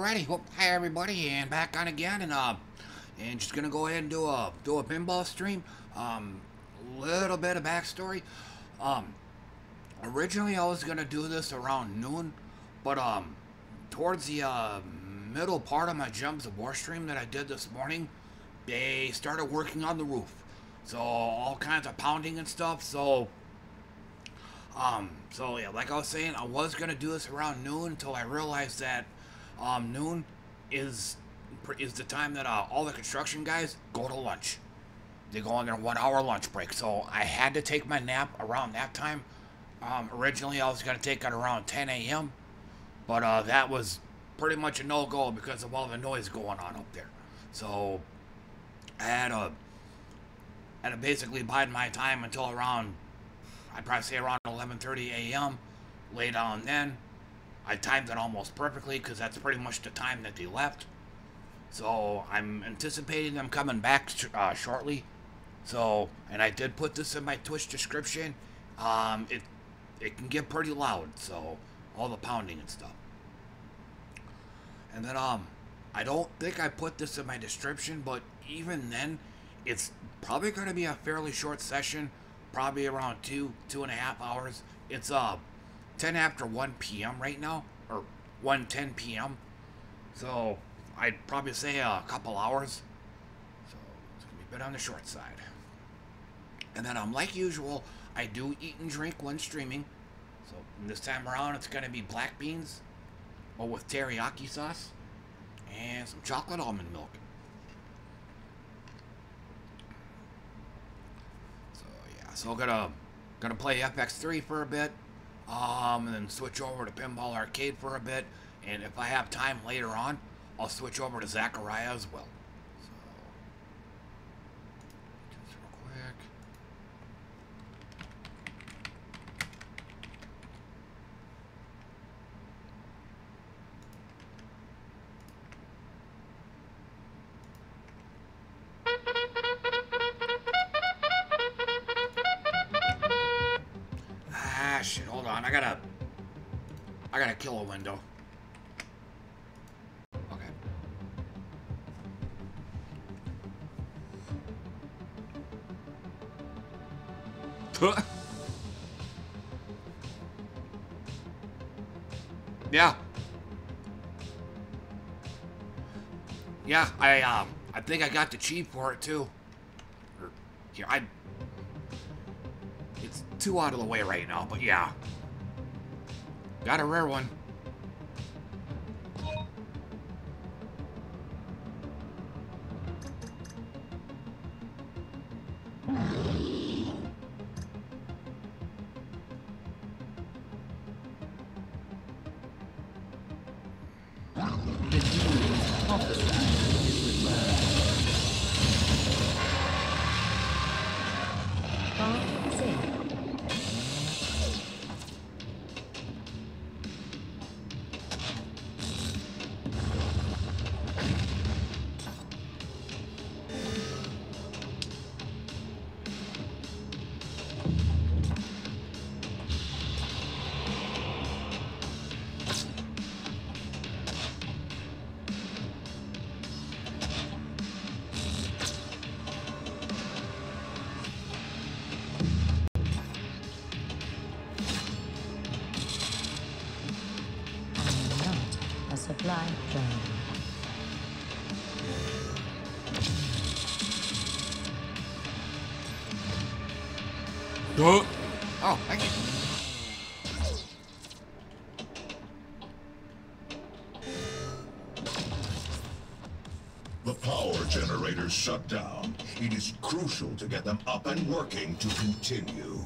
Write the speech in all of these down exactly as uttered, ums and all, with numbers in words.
Alrighty, well, hi everybody, and back on again, and uh, and just gonna go ahead and do a do a pinball stream. Um, little bit of backstory. Um, originally I was gonna do this around noon, but um, towards the uh middle part of my Gems of War stream that I did this morning, they started working on the roof, so all kinds of pounding and stuff. So um, so yeah, like I was saying, I was gonna do this around noon until I realized that um, noon is is the time that uh, all the construction guys go to lunch. They go on their one-hour lunch break. So I had to take my nap around that time. Um, originally, I was gonna take it around ten A M, but uh, that was pretty much a no-go because of all the noise going on up there. So I had to had to basically bide my time until around, I'd probably say around eleven thirty A M Lay down then. I timed it almost perfectly because that's pretty much the time that they left. So I'm anticipating them coming back uh, shortly. So, and I did put this in my Twitch description. Um, it it can get pretty loud, so all the pounding and stuff. And then um, I don't think I put this in my description, but even then, it's probably going to be a fairly short session, probably around two two and a half hours. It's uh. ten after one P M right now, or one ten P M So I'd probably say a couple hours. So it's gonna be a bit on the short side. And then um, like usual, I do eat and drink when streaming. So this time around, it's gonna be black beans, but with teriyaki sauce and some chocolate almond milk. So yeah, so I'm gonna gonna play F X three for a bit. Um, and then switch over to Pinball Arcade for a bit, and if I have time later on, I'll switch over to Zaccaria as well. So, just real quick. Ah, shit, hold on, I gotta, I gotta kill a window. Okay. Yeah. Yeah, I, um, I think I got the cheap for it, too. Or, here, I... It's too out of the way right now, but yeah. Got a rare one. Supply train. Oh, oh, thank you. The power generators shut down. It is crucial to get them up and working to continue.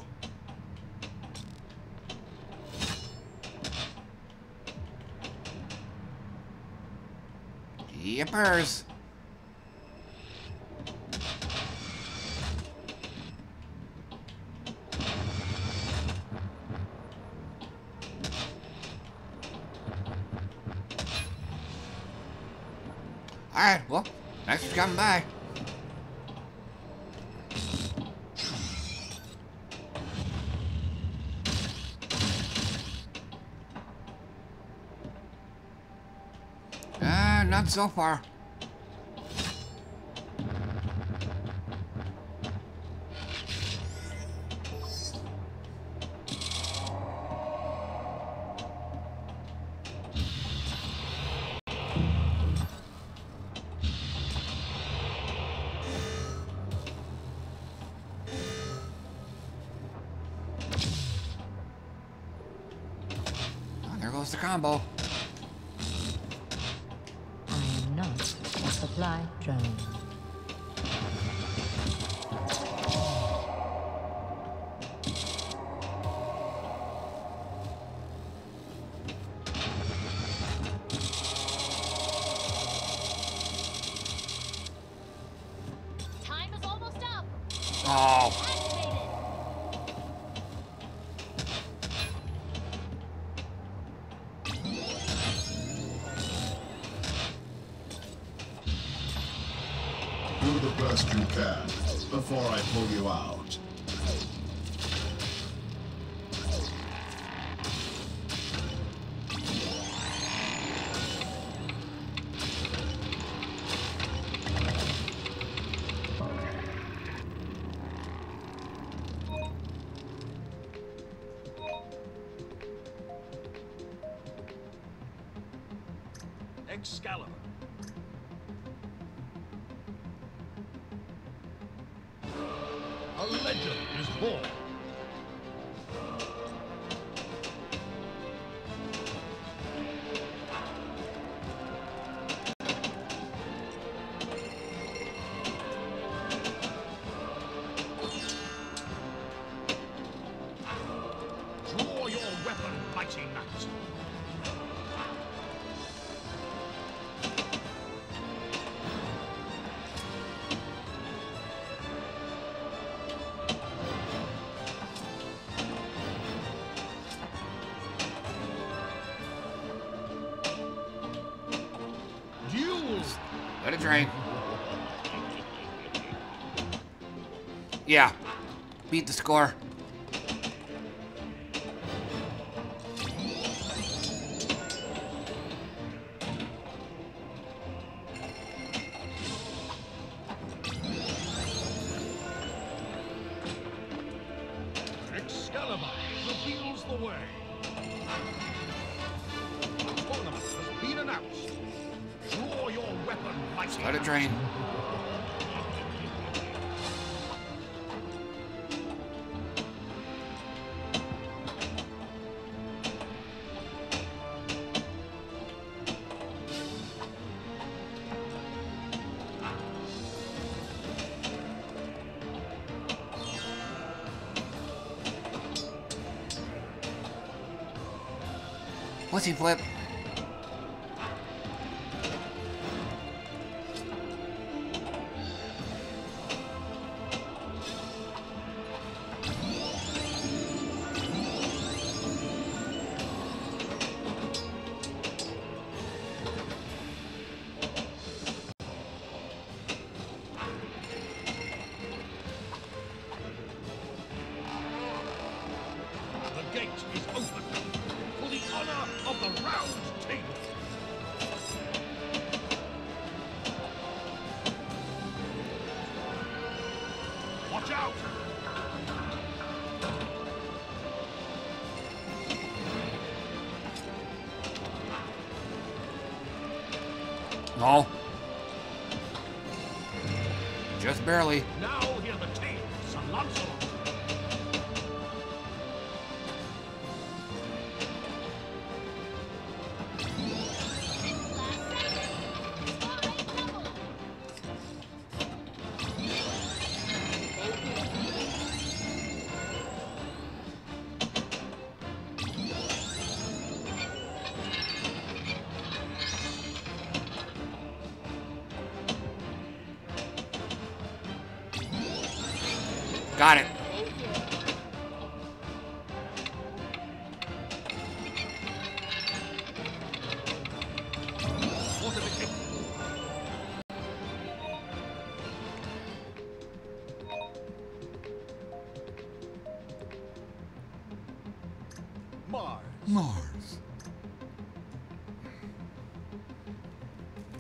Yippers. Alright, well, thanks for coming by. Uh, not so far. The combo. I am not a supply drone. Time is almost up. Oh. Do the best you can before I pull you out. Excalibur. A legend is born. Draw your weapon, mighty knight. Let it drain. Yeah. Beat the score. Excalibur reveals the way. The tournament has been announced. Draw your weapon, mighty. Let it drain. Pussy flip. The gate is open for the honor of the round table. Watch out! No. Just barely. Now hear the tale of Sir Lancelot. Got it. What are the king? Mars. Mars.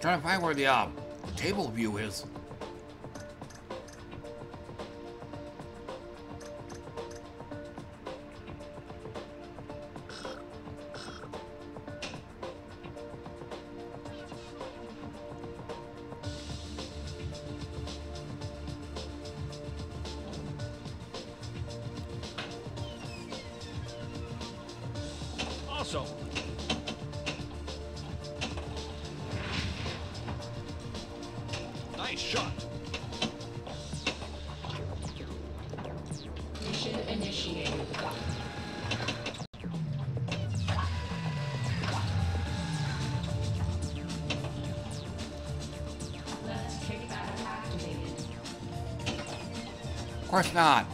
Trying to find where the uh, table view is. Also, nice shot. Mission initiated. Let's kickback activated. Of course not.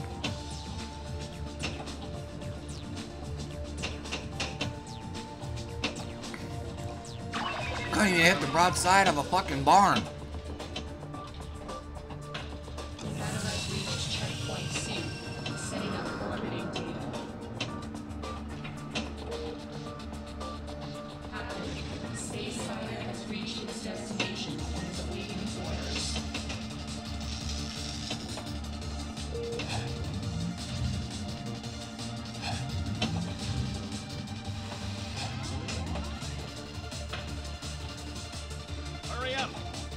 Couldn't even hit the broadside of a fucking barn. Satellite reached checkpoint C. Setting up coordinate data. Captain, Space Fighter has reached its destination and is awaiting orders. Hurry up.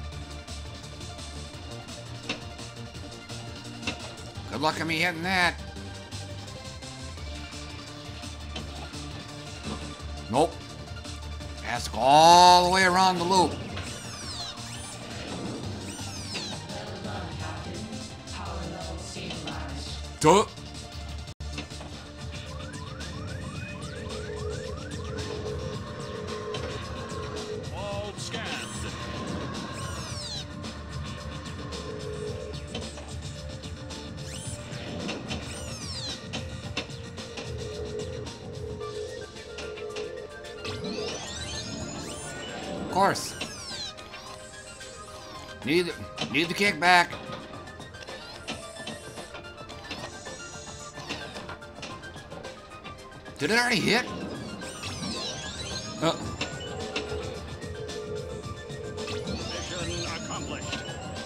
Good luck at me hitting that. Nope. Has to go all the way around the loop. Power level stabilized. Duh. All scanned. Of course. Need need the kickback. Did it already hit? Uh, Mission accomplished.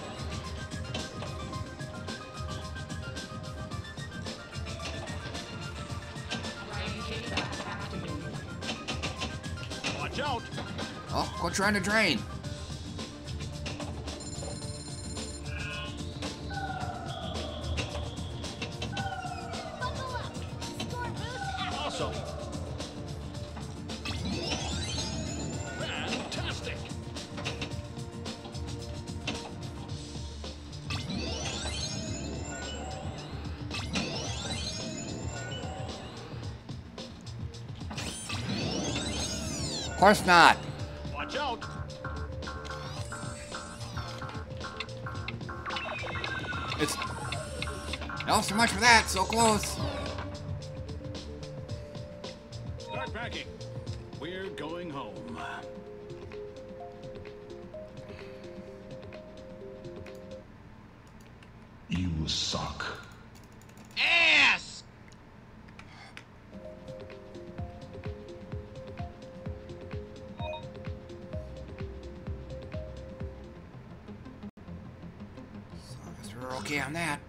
Right kickback activated. Watch out. oh, go trying to drain. Buckle up. Score boost active. Awesome. Fantastic. Of course not. Watch out. It's not so much for that. So close. Start packing. We're going home. You suck. Ass! So I guess we're okay on that.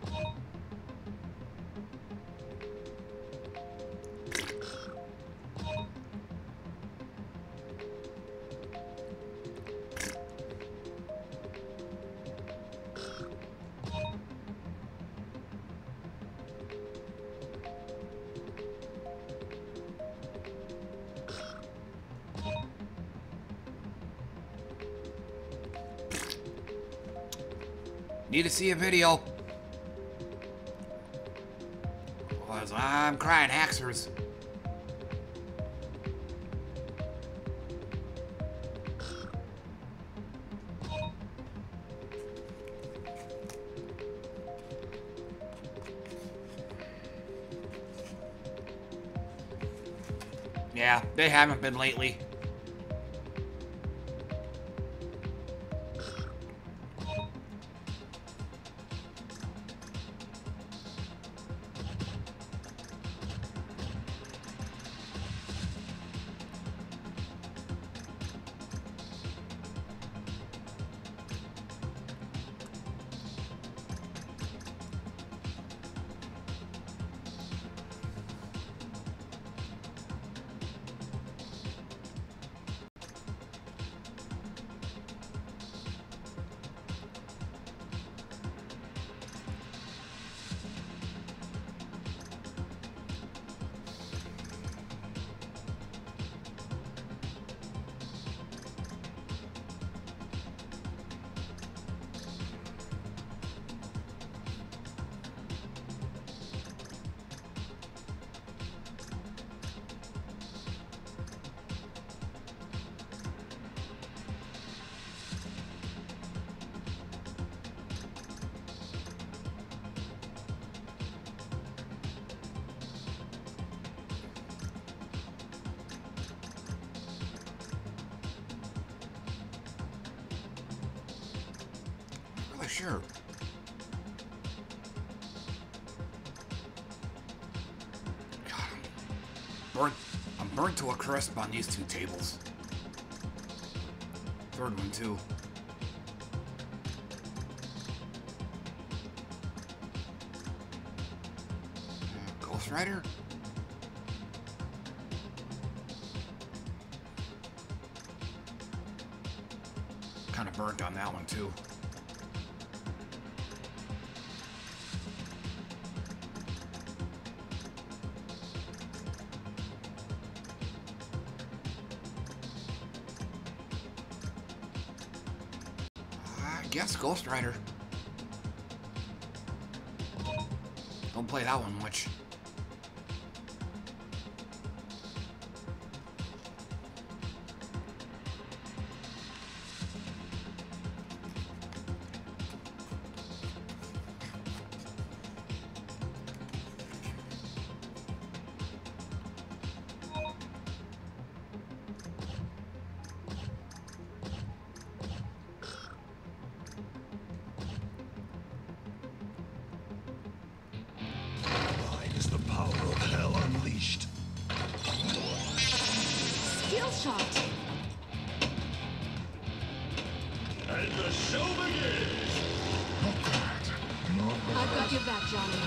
Need to see a video. Cause I'm crying haxers. Yeah, they haven't been lately. Yeah, sure. God, I'm burnt. I'm burnt to a crisp on these two tables. Third one too. Uh, Ghost Rider? Kind of burnt on that one too. I guess Ghost Rider. Don't play that one much. Mine is the power of hell unleashed. Skill shot. And the show begins! Not bad. Not bad. I've got your back, Johnny.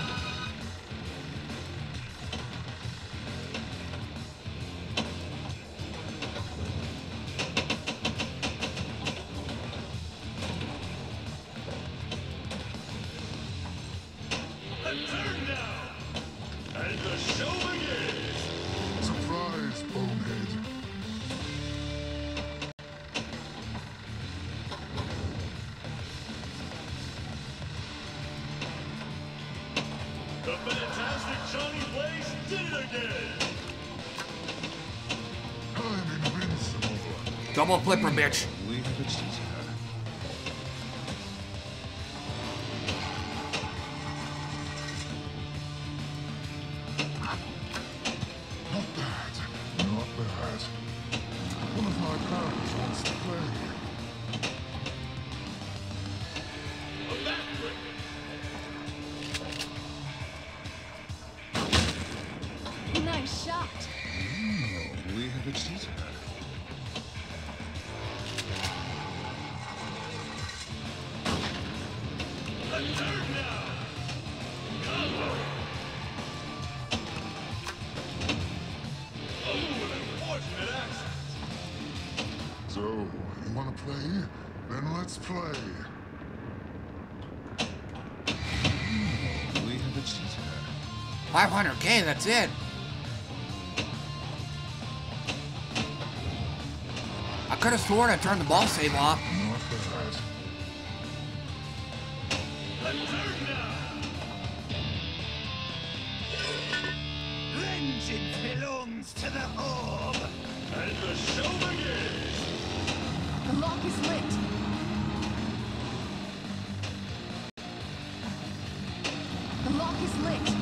And turn down! And the show begins! Surprise, bonehead. The fantastic Johnny Blaze did it again! I'm invincible. Double flipper, bitch. We have achieved her. Not bad. Not bad. One of my pals wants to play. A backflip. Nice shot. We have achieved her. A turn now. Combo. Oh, an unfortunate accident. So, you want to play? Then let's play. We have achieved her. five hundred K, that's it. I could have sworn I turned the ball save off. Not bad. A turn now. Vengeance belongs to the orb. And the show begins. The lock is lit. The lock is lit.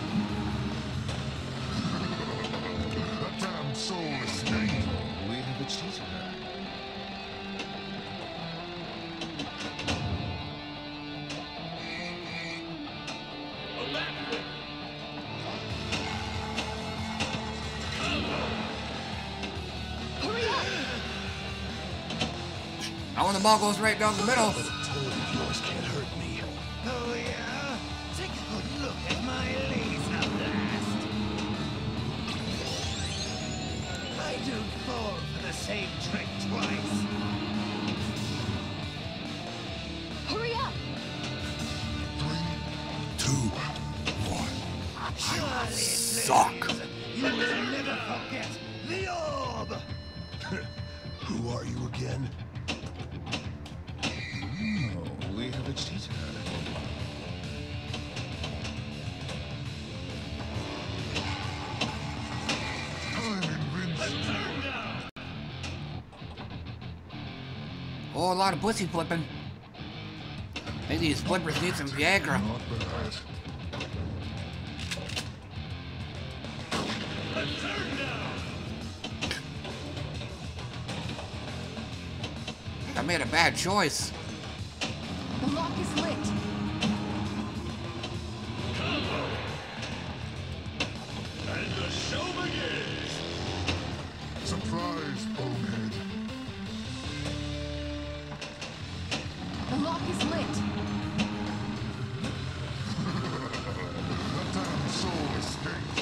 That damn soulless snake. We have achieved her. A backflip. Hurry up. Now when the ball goes right down the middle. Toad of yours can't hurt me. Oh yeah? Take a good look at my laser blast. I don't fall for the same trick twice. Hurry up. Three, two, one. Surely it suck. plays. You will never forget the orb. Who are you again? Oh, we have achieved her. I'm invincible. Oh, a lot of pussy flipping. Maybe these flippers need some Viagra. Not bad. I made a bad choice. The lock is lit. And the show begins! Surprise, bonehead. The lock is lit. That damn soul escaped.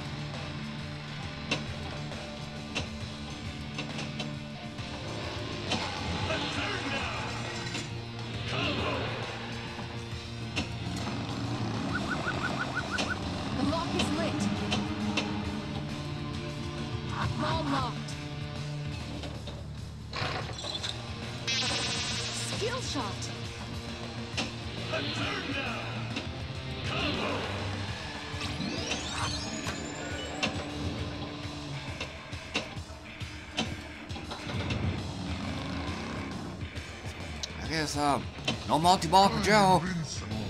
The lock is lit. Wall locked. Skill shot. I guess, uh, no multi-ball for Joe. Rinse more.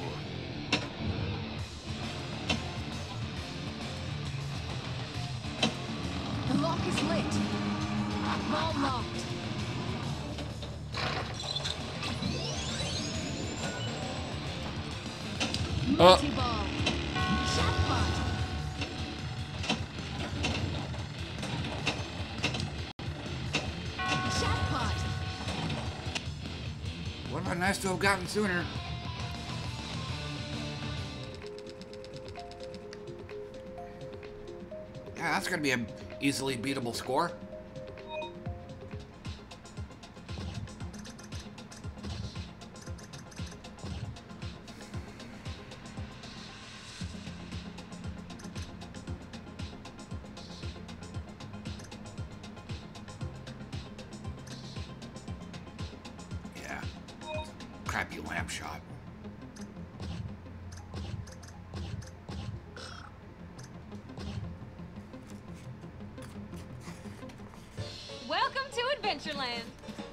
The lock is lit. Wall locked. Uh. Multi-ball. Shotbot. Shotbot. Would have been nice to have gotten sooner. Yeah, that's gonna be an easily beatable score. Yeah. Crappy lamp shot. Welcome to Adventureland.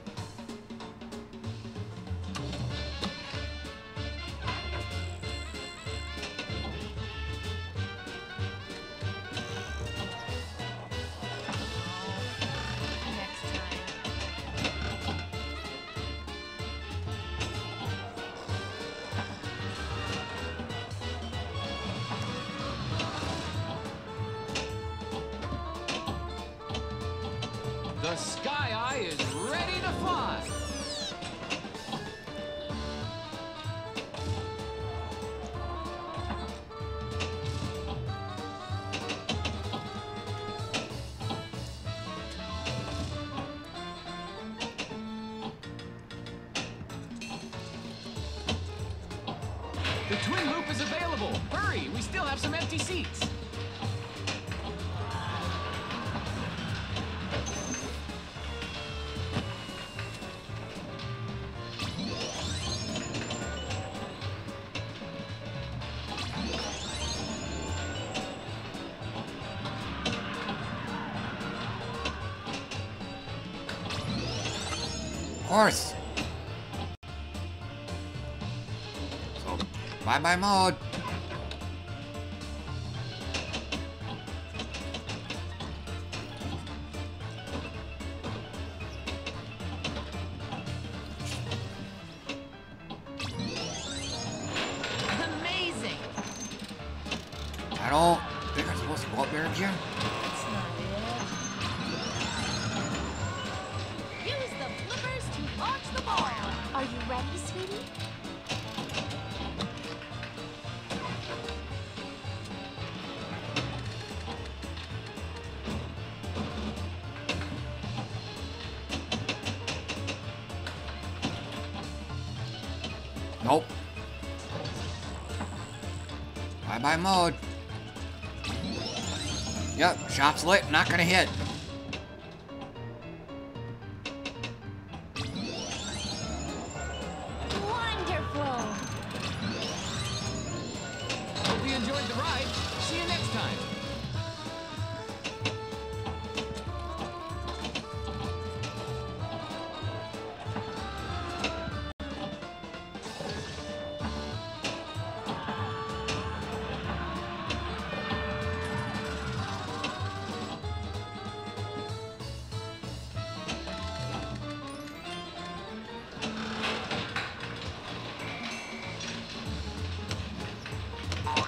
Next time. The Sky Eye is ready to fly. The twin loop is available. Hurry, we still have some empty seats. Of course. So, bye-bye mode. Amazing. I don't think I'm supposed to go up there again. That's not it. Use the flippers to launch the ball. Are you ready, sweetie? Nope. Bye-bye mode. Yep, shot's lit, not gonna hit. Wonderful. Hope you enjoyed the ride. See you next time.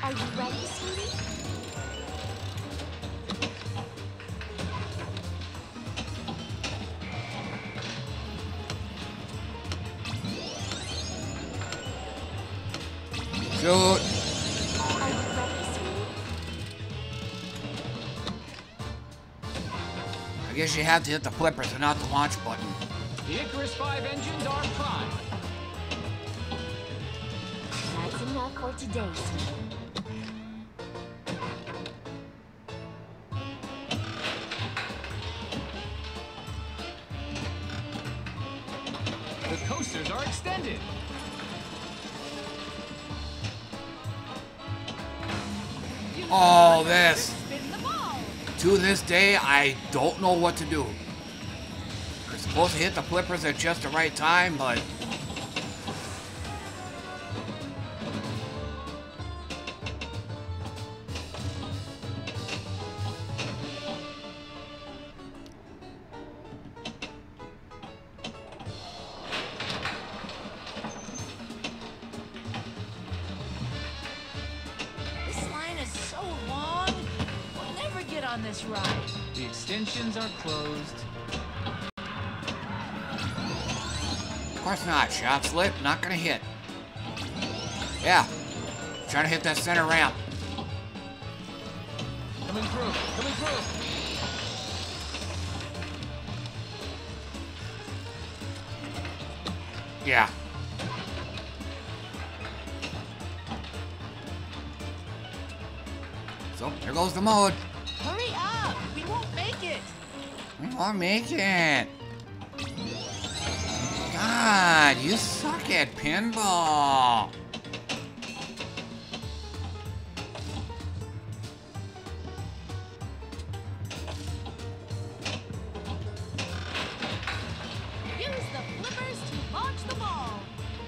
Are you ready, sweetie? Shoot. Are you ready, sweetie? I guess you have to hit the flippers and not the launch button. The Icarus five engines are prime. That's enough for today, sweetie. The coasters are extended. Oh, this. Spin the ball. To this day, I don't know what to do. You're supposed to hit the flippers at just the right time, but... This line is so long. We'll never get on this ride. The extensions are closed. Of course not. Shot slip, not gonna hit. Yeah. Trying to hit that center ramp. Coming through. Coming through. Yeah. So, there goes the mode. Hurry up! We won't make it. We won't make it. God, you suck at pinball. Use the flippers to launch the ball.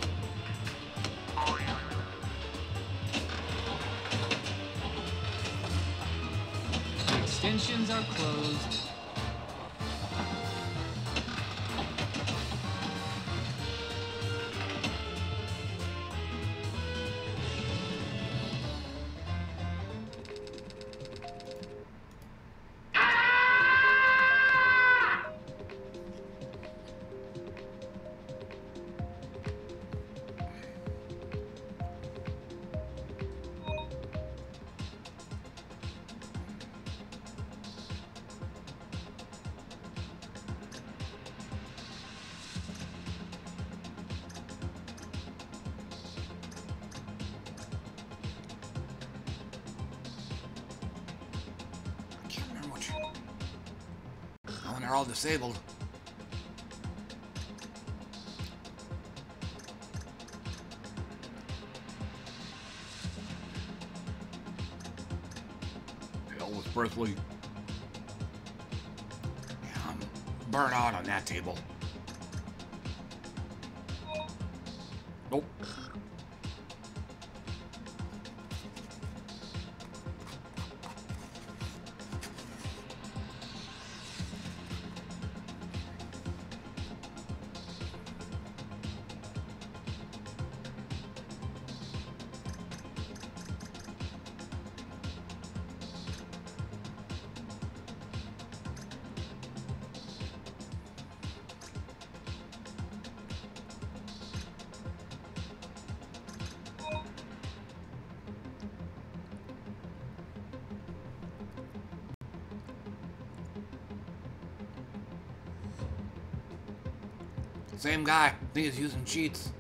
The extensions are closed. Can't remember which. Oh, and they're all disabled. Elvis Presley. Yeah, I'm burnt out on that table. Nope. Same guy. I think he's using cheats.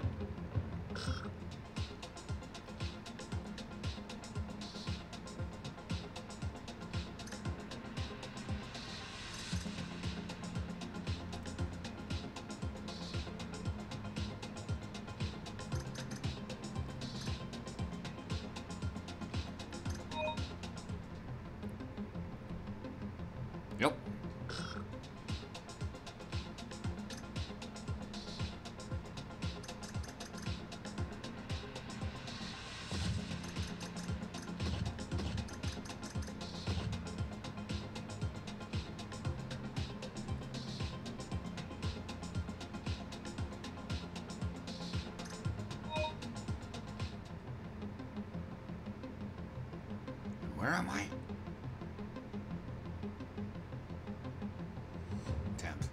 Yep. Where am I? Tenth.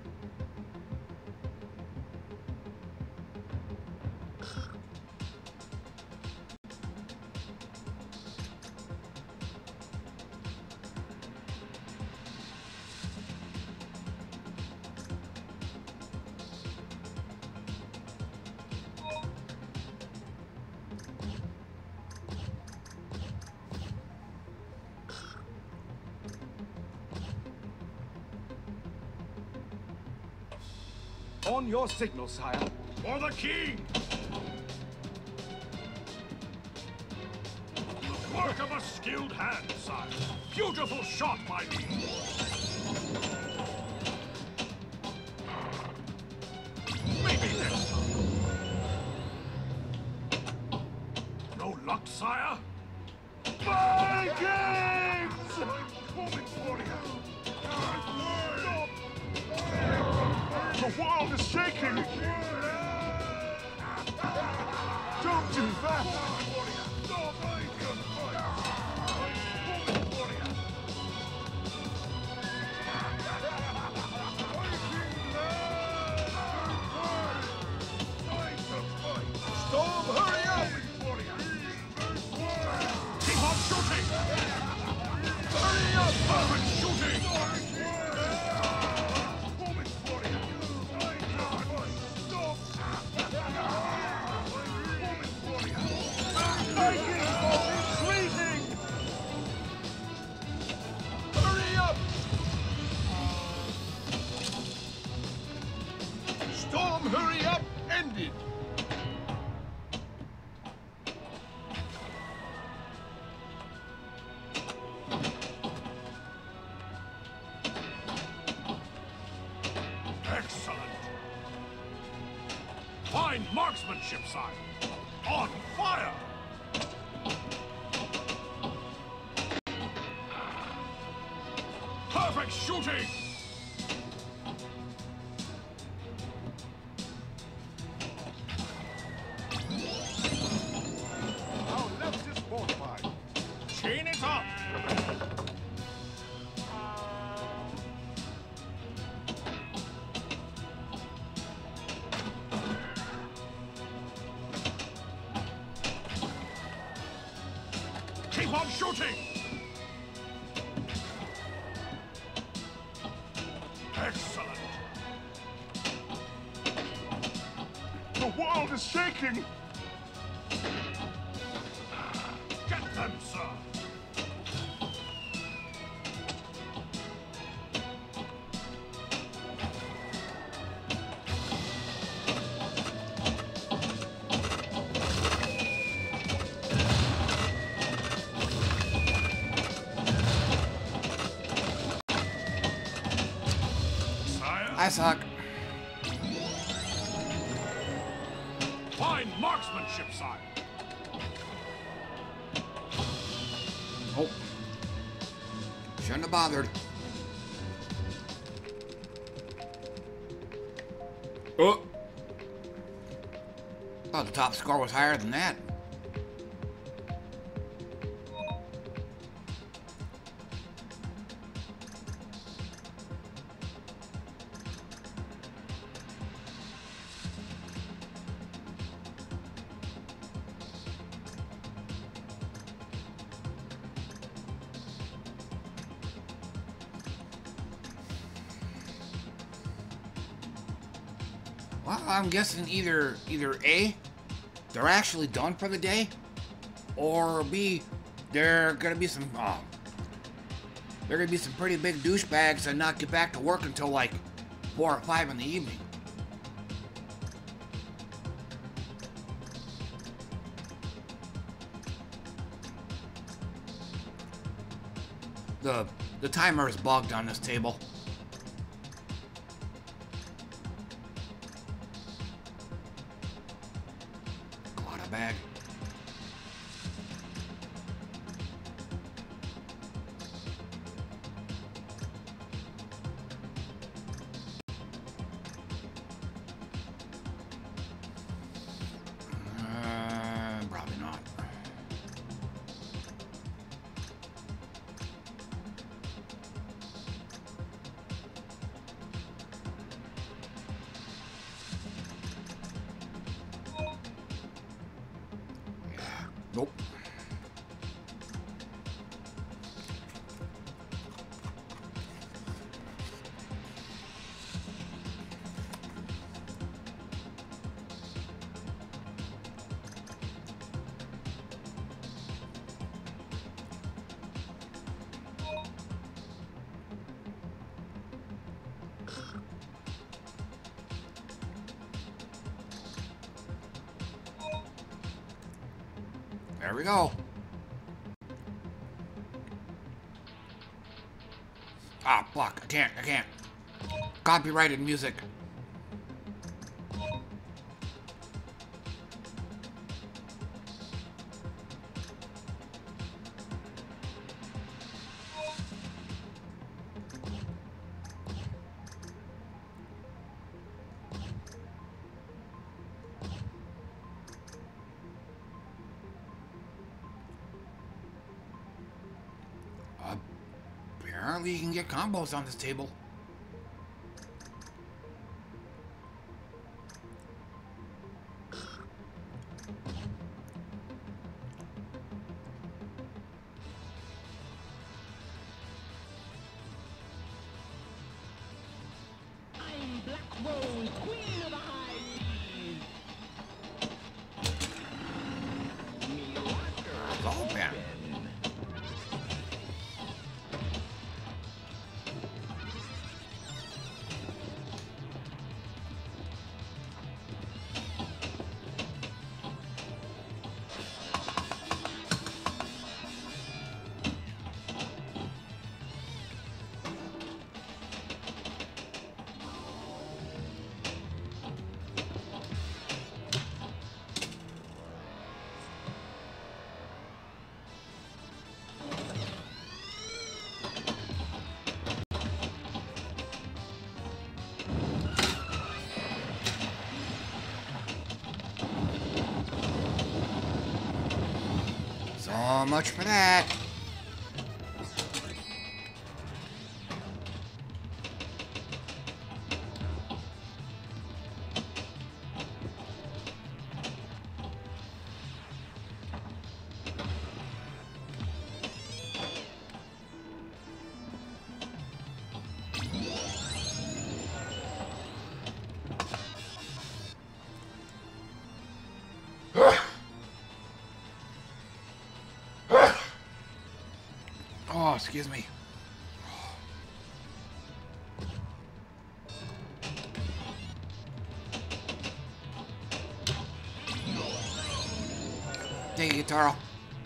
On your signal, sire. For the king! The work of a skilled hand, sire. Beautiful shot, my liege. Maybe next time. No luck, sire? Vikings! I'm coming for you. The world is shaking! Don't do that! Storm, hurry up! Keep on shooting! Hurry up! Perfect shooting! Storm, hurry up! Ended! Excellent! Fine marksmanship, sire! On fire! Perfect shooting! Our left is fortified. Chain it up! Keep on shooting! Excellent! The world is shaking! Get them, sir! I suck. Fine marksmanship, sire. Oh. Shouldn't have bothered. Oh. Thought the top score was higher than that. Well, I'm guessing either either A, they're actually done for the day, or B, they're gonna be some uh, they're gonna be some pretty big douchebags and not get back to work until like four or five in the evening. The the timer is bugged on this table. Bag. Uh, probably not. Nope. There we go. Ah, fuck. I can't. I can't. Copyrighted music. Apparently you can get combos on this table. I'm Black Rose, Queen of the High Seas. Me locker Open. So much for that. Oh, excuse me. Thank you, Taro.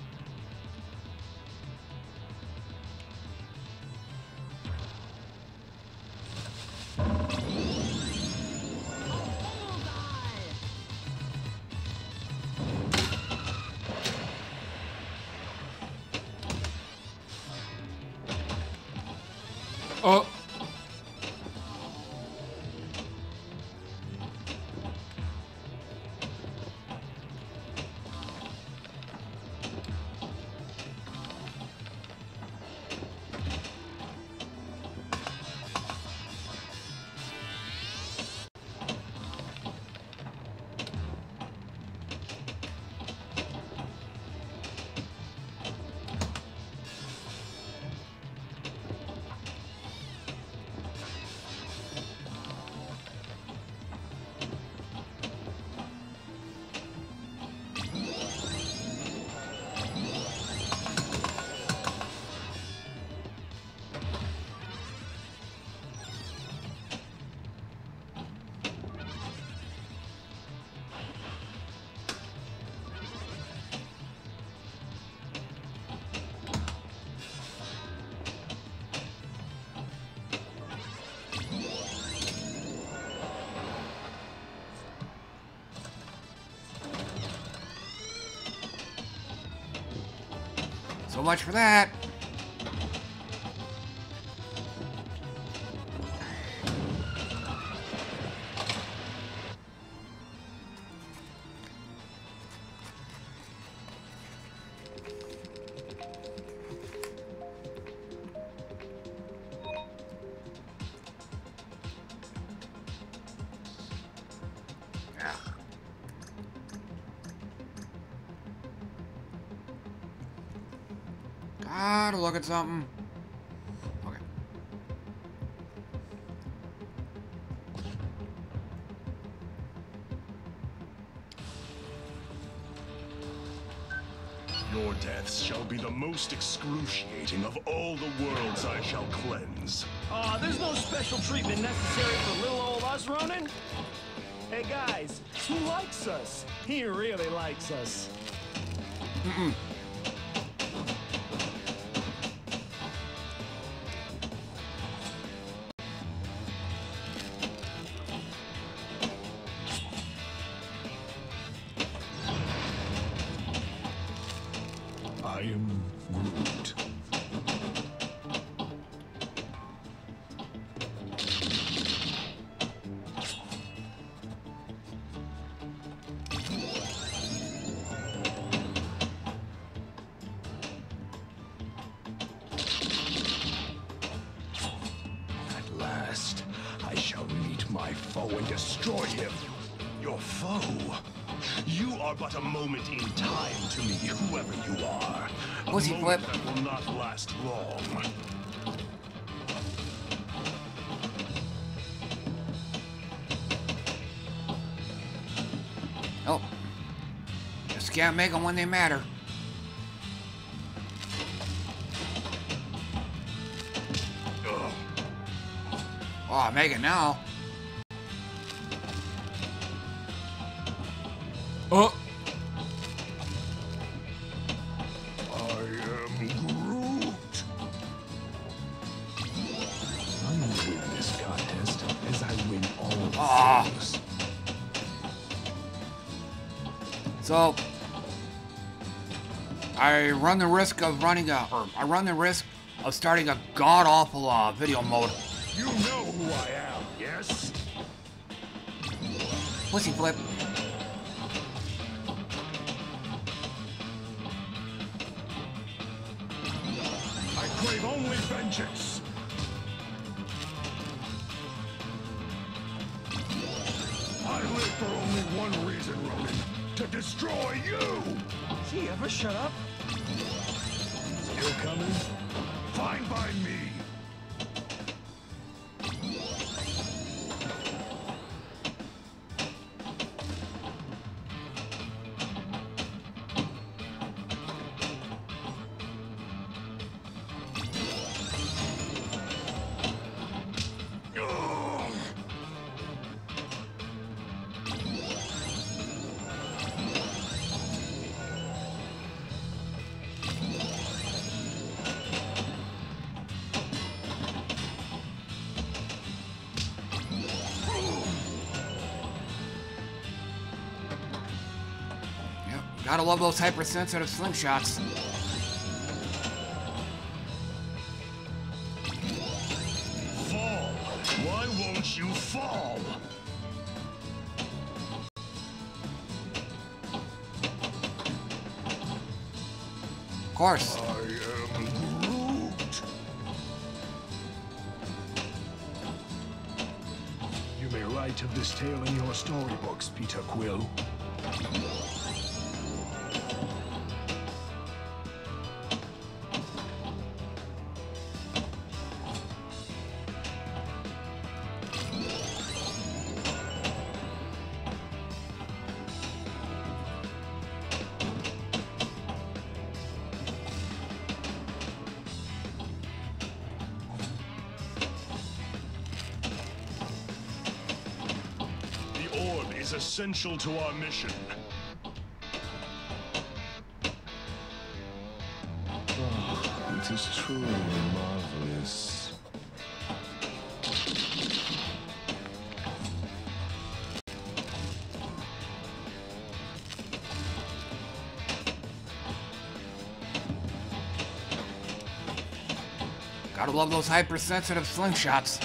Oh. So much for that. Gotta look at something. Okay. Your deaths shall be the most excruciating of all the worlds I shall cleanse. Aw, there's no special treatment necessary for little old us, Ronin. Hey guys, who likes us? He really likes us. Mm-mm. I am Groot. At last, I shall meet my foe and destroy him. Your foe? You are but a moment in time to me, whoever you are. A Pussy moment flip. that will not last long. Oh. Just can't make them when they matter. Ugh. Oh, make it now. Oh. I am Groot. I will win this contest as I win all Ah. things. So, I run the risk of running a, or I run the risk of starting a god-awful uh, video mode. You know who I am, yes? Pussy flip. I crave only vengeance. I live for only one reason, Ronin. To destroy you! Does he ever shut up? Still coming? Fine by me. Ugh. Yep, gotta love those hypersensitive slingshots. Fall. Why won't you fall? Of course. I am Groot. You may write of this tale in your storybooks, Peter Quill. The orb is essential to our mission. Oh, it is truly marvelous. Gotta love those hypersensitive slingshots.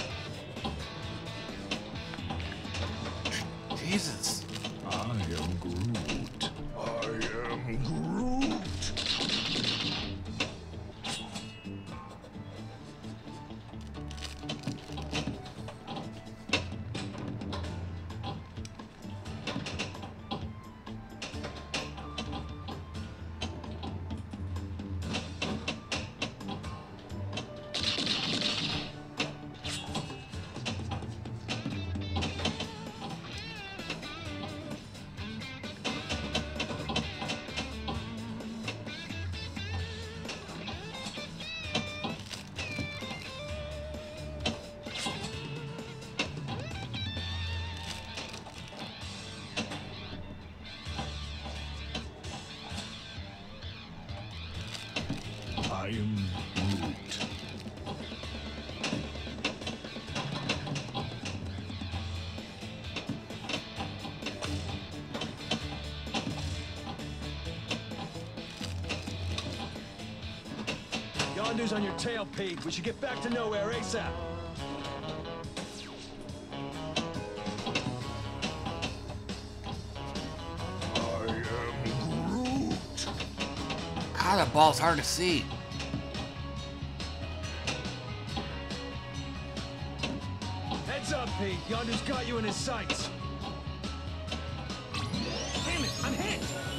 Jesus. I am Groot. I am Groot. I am Groot. Yondu's on your tail, Pete. We should get back to nowhere ASAP. I am Groot. Ah, that ball's hard to see. Heads up, Pete. Yondu's got you in his sights. Damn it, I'm hit!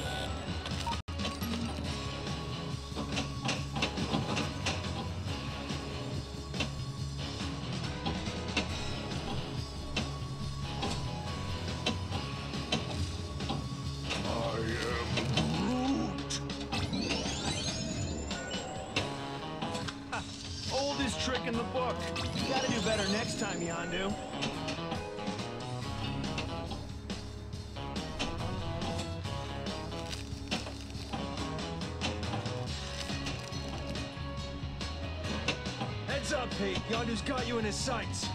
Trick in the book. You gotta do better next time, Yondu. Heads up, Pete. Yondu's got you in his sights.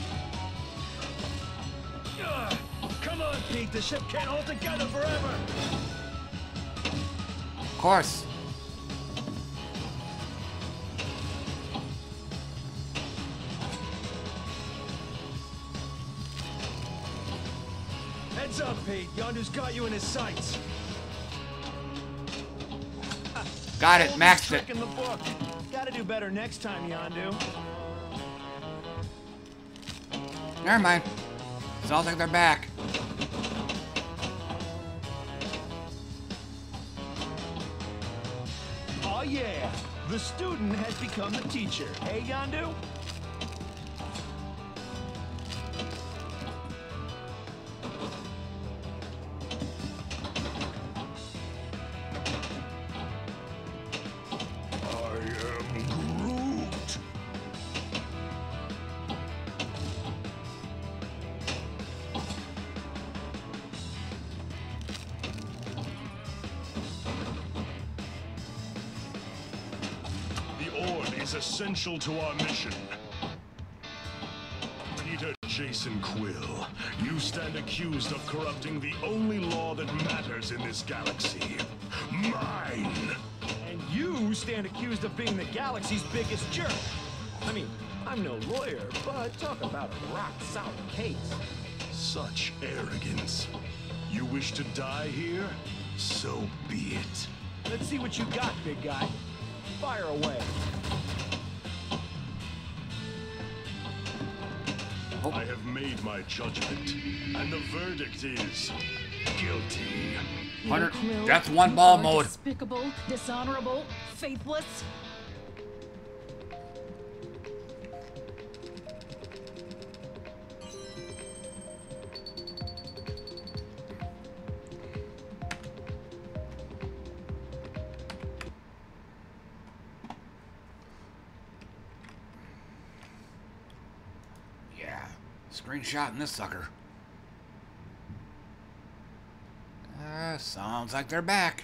Ugh. Come on, Pete. The ship can't hold together forever. Of course. Heads up, Pete. Yondu's got you in his sights. Got it, maxed it. Trick in the book. Gotta do better next time, Yondu. Never mind. Sounds like they're back. Oh yeah, the student has become the teacher. Hey, Yondu? Essential to our mission. Peter Jason Quill, you stand accused of corrupting the only law that matters in this galaxy. Mine! And you stand accused of being the galaxy's biggest jerk. I mean, I'm no lawyer, but talk about a rock-solid case. Such arrogance. You wish to die here? So be it. Let's see what you got, big guy. Fire away. I have made my judgment, and the verdict is guilty. Hunter, Quill, that's one you ball are mode. Despicable, dishonorable, faithless. Screenshotting this sucker. Uh, sounds like they're back.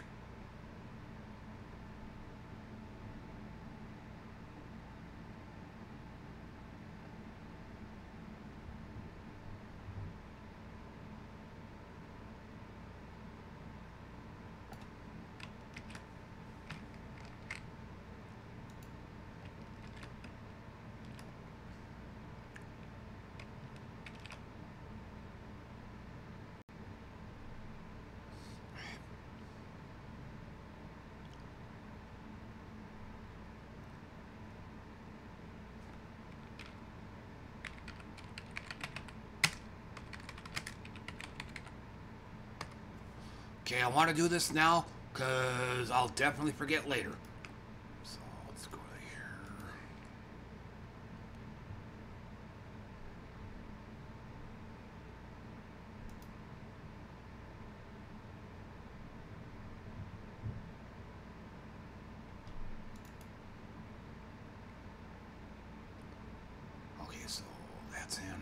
Okay, I want to do this now, because I'll definitely forget later. So, let's go to here. Okay, so that's in.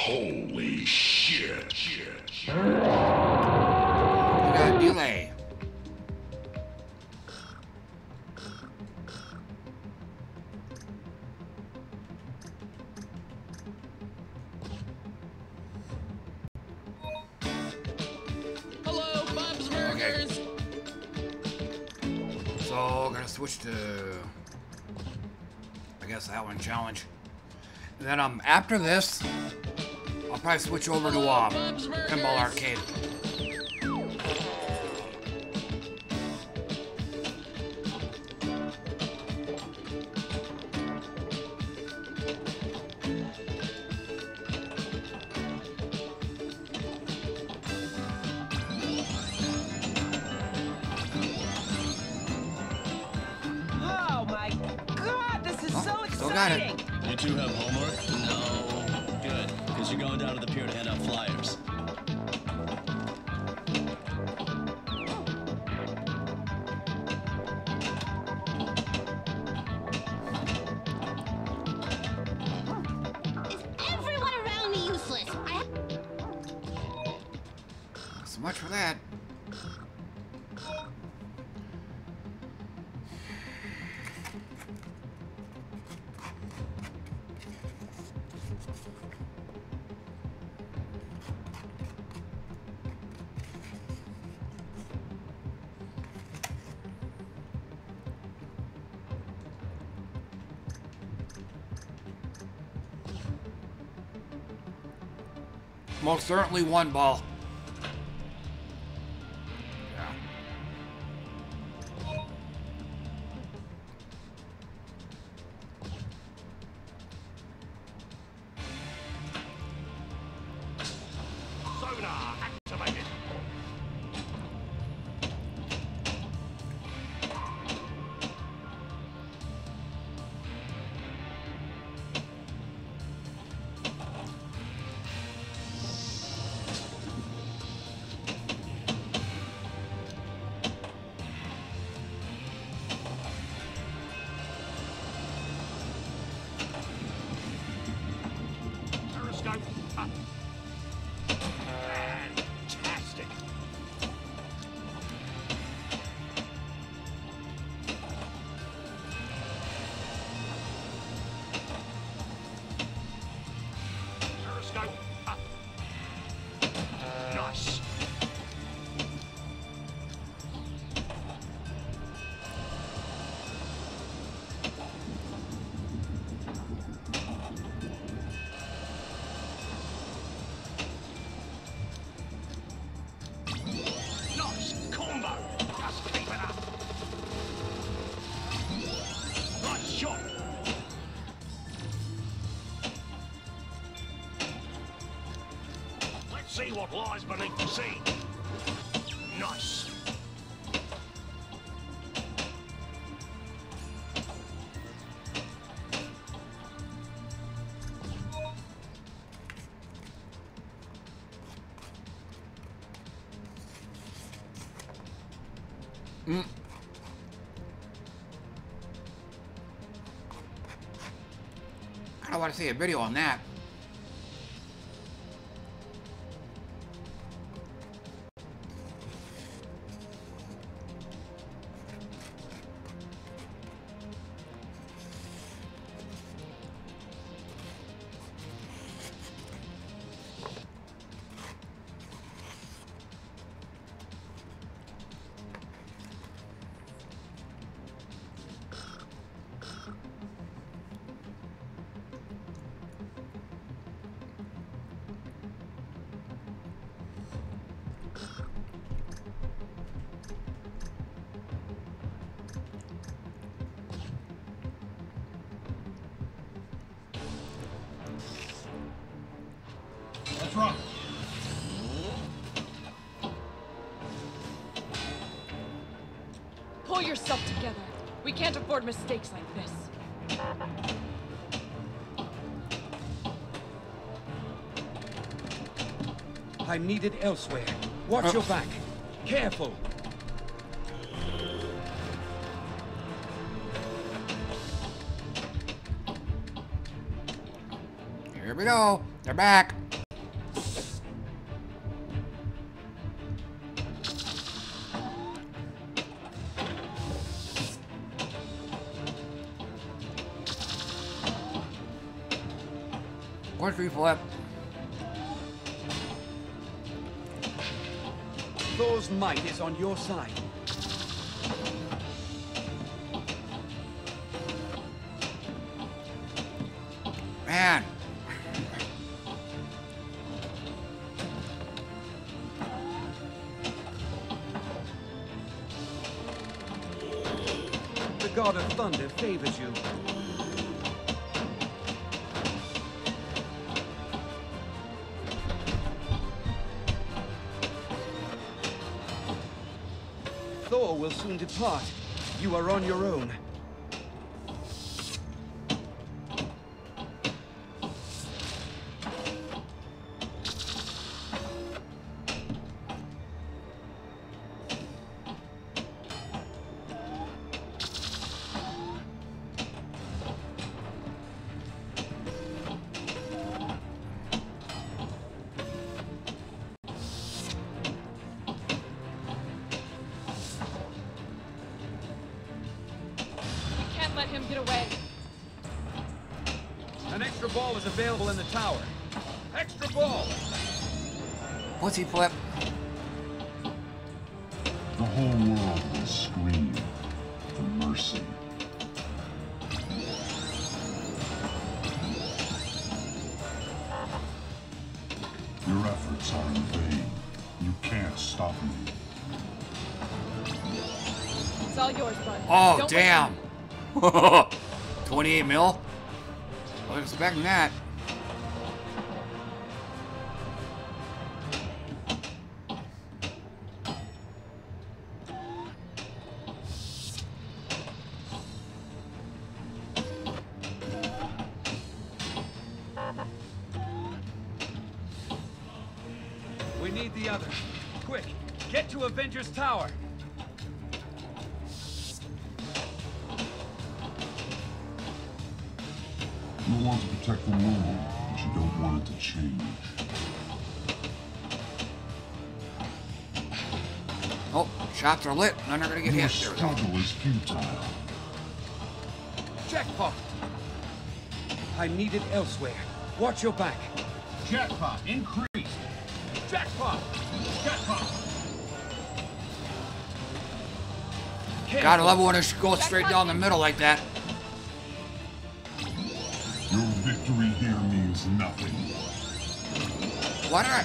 Holy shit. We got a delay. Hello, Bob's Burgers. So, gonna switch to, I guess, that one challenge. And then um after this, I'll probably switch over to um Pinball Arcade. Oh my god, this is so still got it. exciting! You two have homework? No. Good, because you're going down to the pier to hand out flyers. Everyone around me useless. I So much for that. Most certainly one ball. Yeah. Sonar activated. Periscope up. Fantastic. Periscope up. Nice. Nice combo. Just keep it up. Nice shot. Let's see what lies beneath the sea. Nice. Mm. I don't want to see a video on that. What's wrong? Pull yourself together. We can't afford mistakes like this. I'm needed elsewhere. Watch your back. Careful. Here we go. They're back. One three flip. Thor's might is on your side. Man. The god of thunder favors you. Thor will soon depart. You are on your own. Let him get away. An extra ball is available in the tower. Extra ball! Pussy flip. The whole world will scream for mercy. Your efforts are in vain. You can't stop me. It's all yours, bud. Oh, Don't damn. twenty-eight mil? I was expecting that. We need the others. Quick, get to Avengers Tower. You want to protect the world, but you don't want it to change. Oh, shots are lit. None are gonna get Your hit. There we go. struggle is futile. Jackpot! I'm needed elsewhere. Watch your back. Jackpot increased. Jackpot! Jackpot! Gotta love when it goes straight down the middle like that. Your victory here means nothing. What are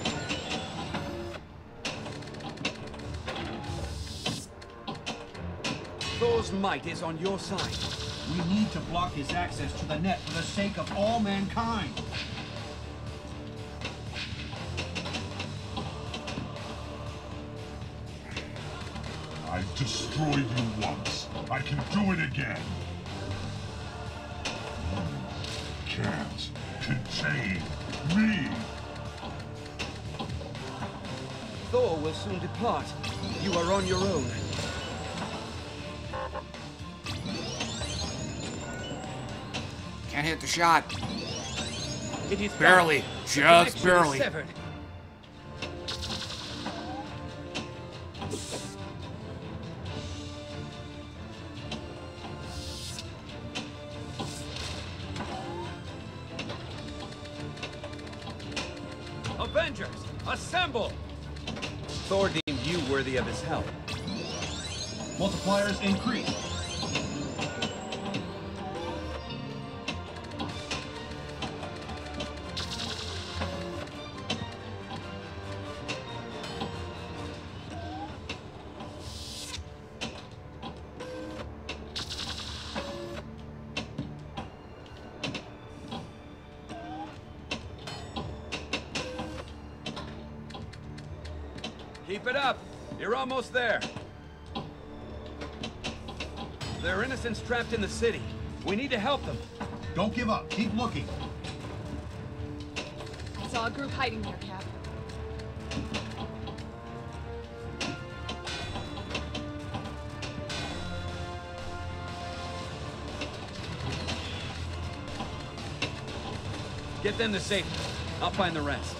Thor's might is on your side. We need to block his access to the net for the sake of all mankind. I destroyed you once. I can do it again. You can't contain me. Thor will soon depart. You are on your own. Can't hit the shot. It is Barely. gone. The Just connection is barely. severed. Avengers, assemble! Thor deemed you worthy of his help. Multipliers increased. Keep it up. You're almost there. There are innocents trapped in the city. We need to help them. Don't give up. Keep looking. I saw a group hiding there, Cap. Get them to safety. I'll find the rest.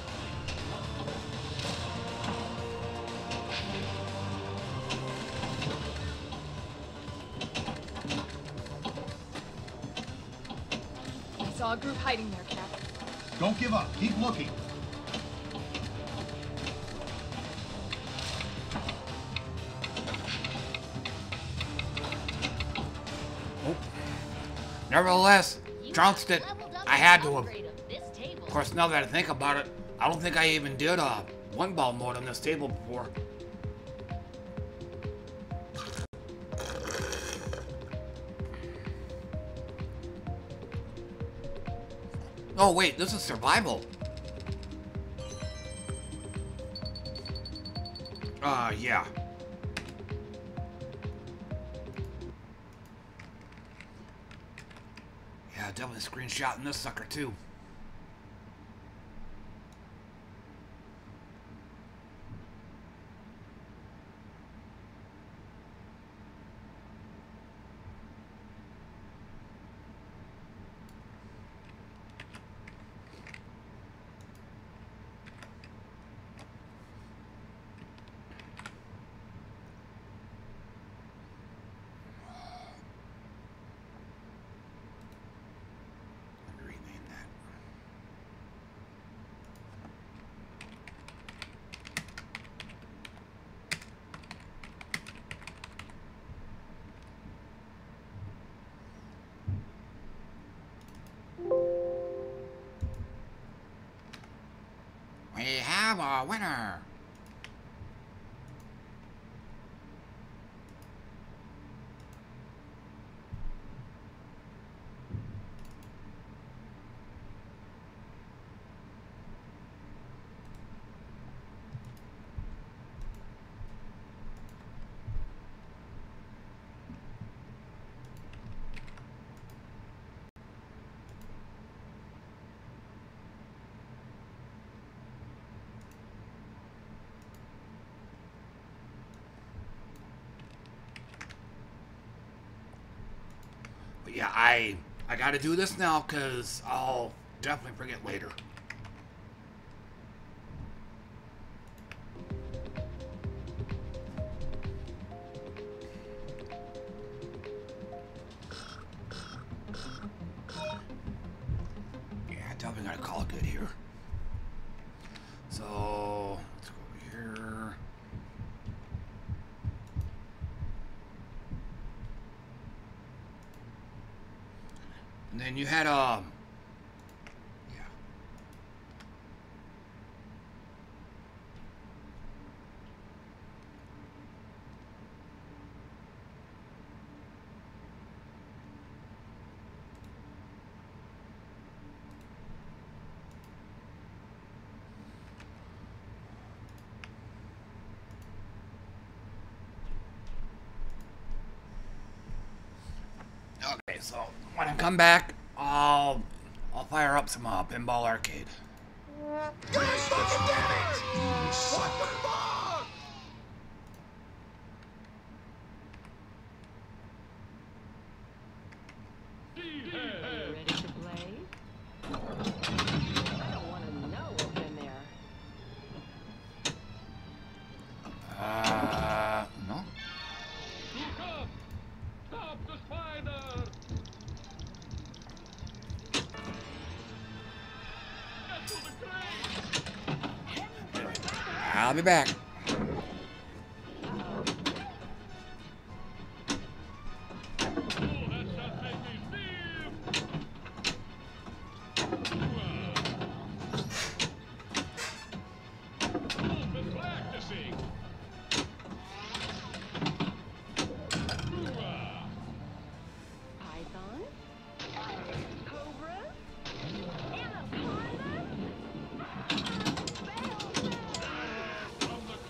I saw a group hiding there, Cap. Don't give up. Keep looking. Oh. Nevertheless, trounced it. I had to have. Of course, now that I think about it, I don't think I even did a one ball mode on this table before. Oh wait, this is survival. Uh, yeah. Yeah, definitely screenshotting this sucker too. We have a winner. Yeah, I I gotta do this now because I'll definitely forget later. Yeah, definitely gotta call it good here. So let's go over here. And then you had, um, yeah. Okay, so when I come back, I'll I'll fire up some uh, Pinball Arcade. What the fuck? Ready to play? I don't want to know what's in there. Uh, no. Stop the spider! Get to the crate! I'll be back. From the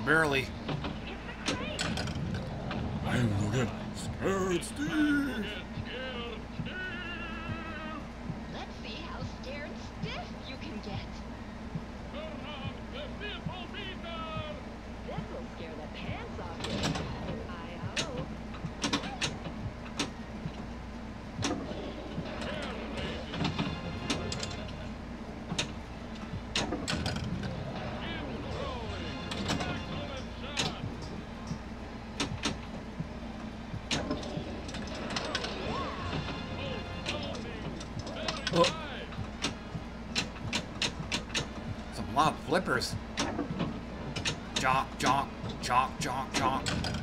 barely. I'm gonna get scared, Steve. Let's see how scared stiff you can get. This will scare the pants off you. I hope. Oh. Some lot of flippers. Jonk, jonk, jonk, jonk, jonk.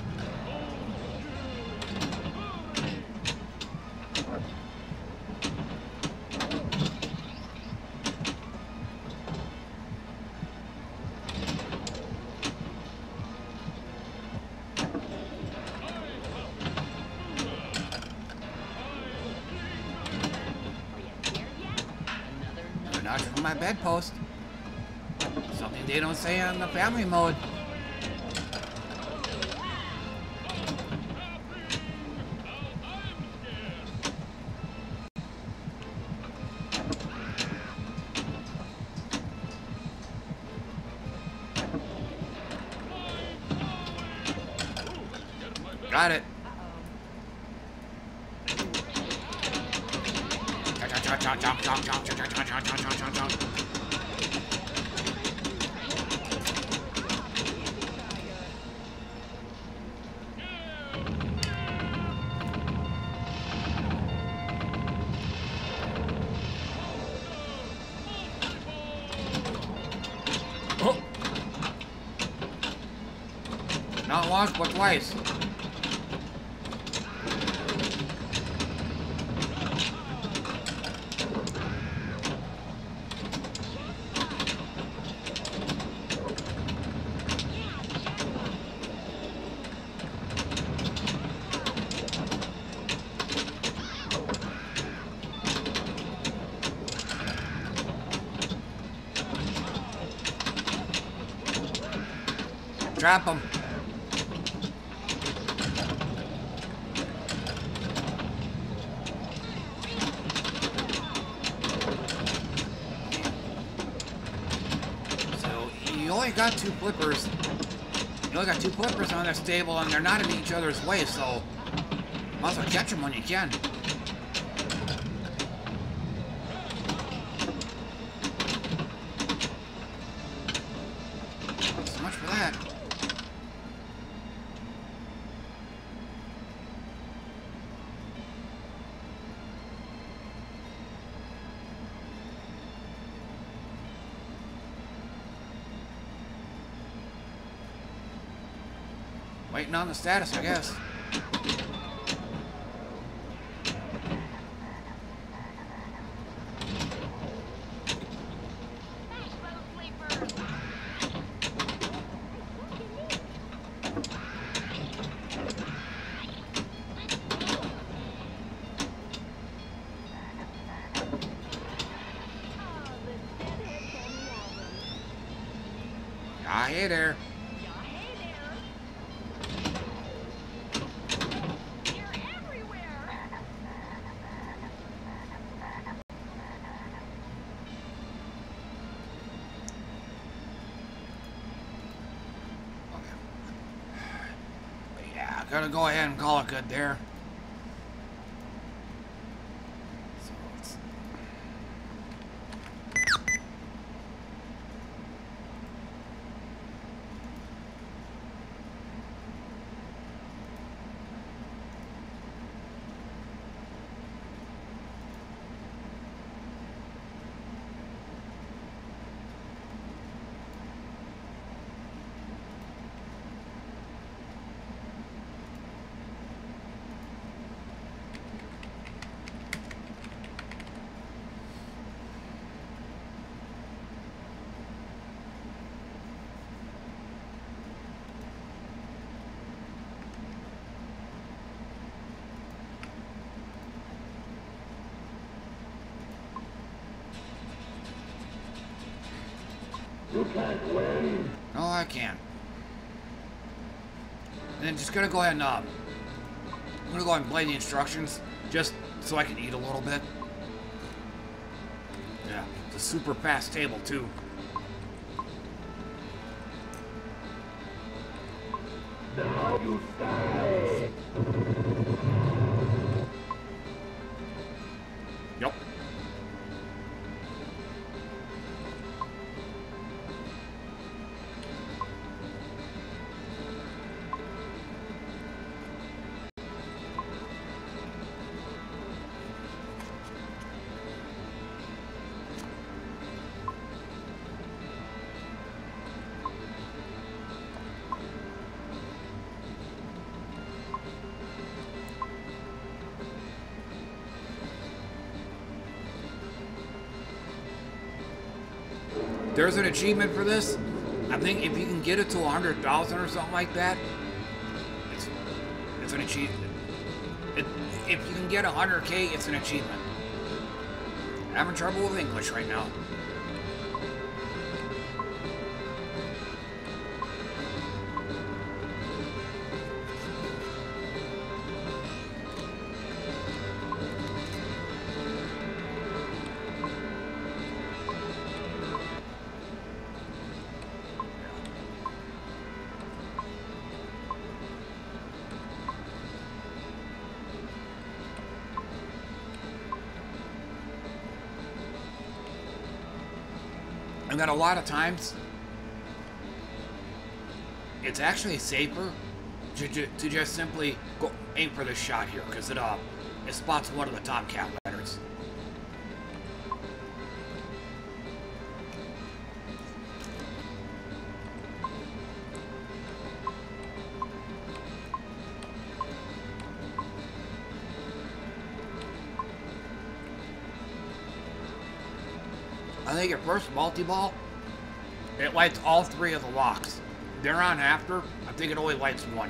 They're not from my bedpost. Something they don't say on the family mode. Got it. Jump, jump, jump, jump, jump, jump, jump, jump, jump, jump, jump, jump. Oh. Not once, but twice. Trap him. So you only got two flippers. You only got two flippers on this table, and they're not in each other's way. So might as well catch them when you can. So much for that. Waiting on the status, I guess. Ah, hey there. Gotta go ahead and call it good there. So let's... You can't win. Oh, I can. And then just gonna go ahead and um, I'm gonna go ahead and play the instructions just so I can eat a little bit. Yeah, it's a super fast table too. Now you stand. Yep. There's an achievement for this. I think if you can get it to one hundred thousand or something like that, it's, it's an achievement. It, if you can get one hundred K, it's an achievement. I'm having trouble with English right now. And then a lot of times, it's actually safer to, to, to just simply go aim for this shot here, because it uh it spots one of the Tomcat letters. I think your first multi-ball, it lights all three of the locks. Thereon after, I think it only lights one.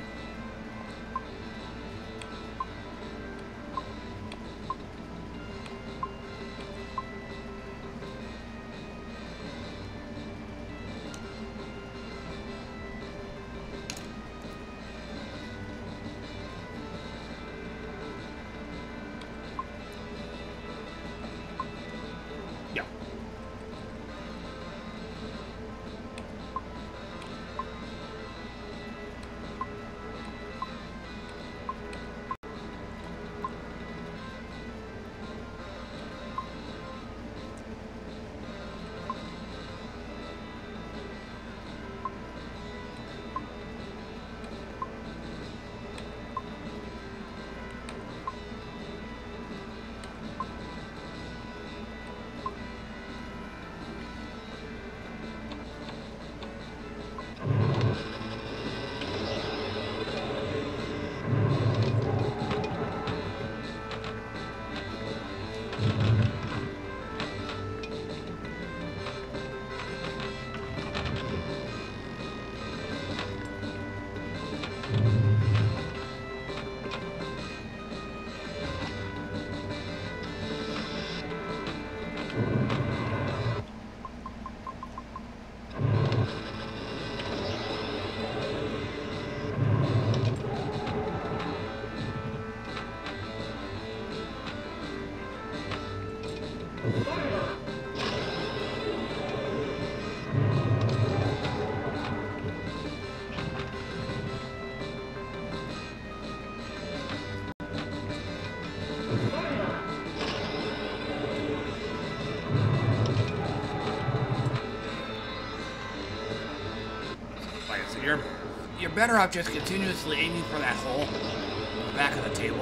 You're, you're better off just continuously aiming for that hole in the back of the table.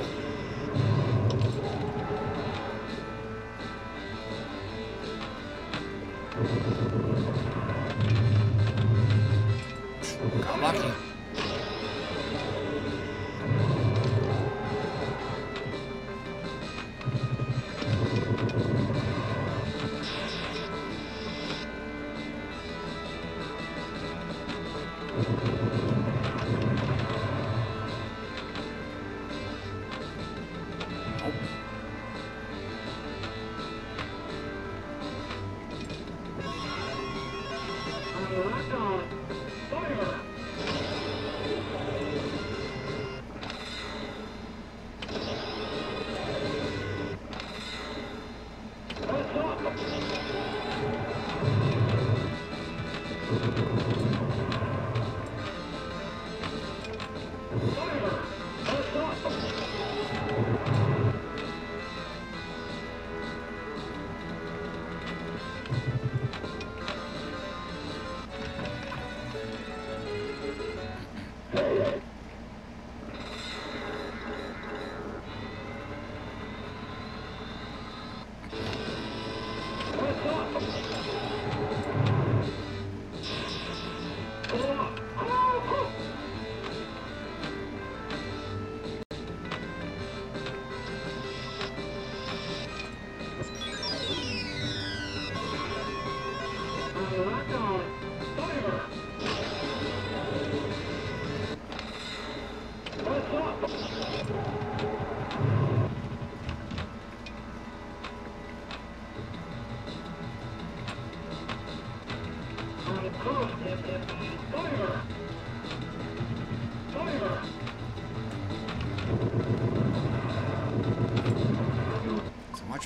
Got lucky.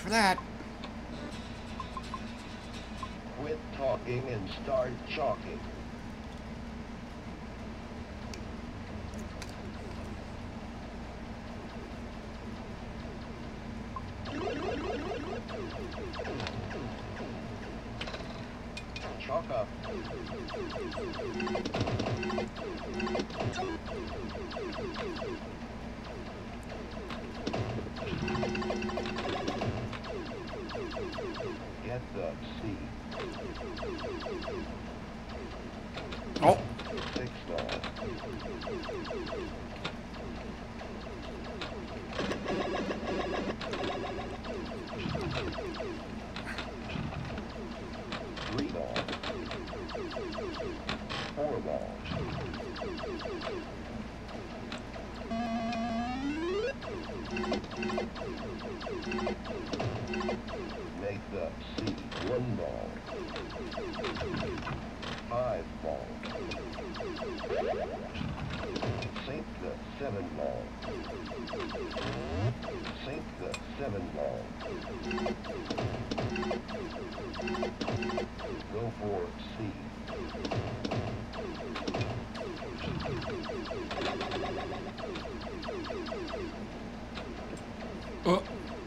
for that. Quit talking and start chalking. Chalk up. Get the C. Oh. Six dollars. Three dollars. Four dollars. Make the C one ball. Five ball. Sink the seven ball. Sink the seven ball. Go for C. Uh.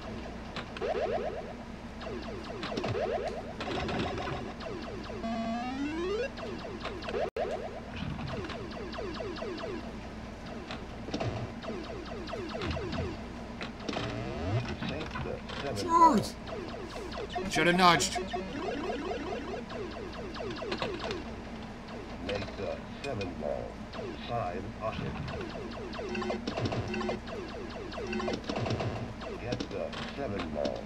Jeez. Should have nudged. Make the seven ball. Side pocket. Get the seven ball.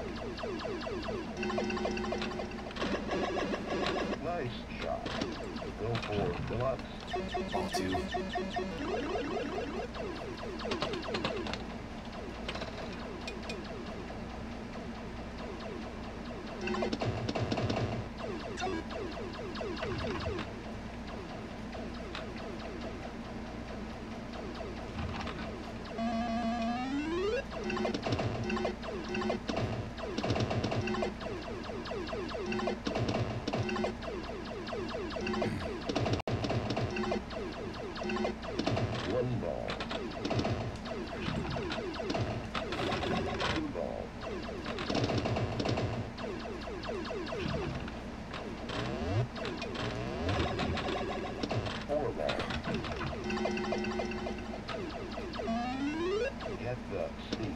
Nice shot. Go for deluxe. Ball two. One ball. Two ball. Four ball. Get the C.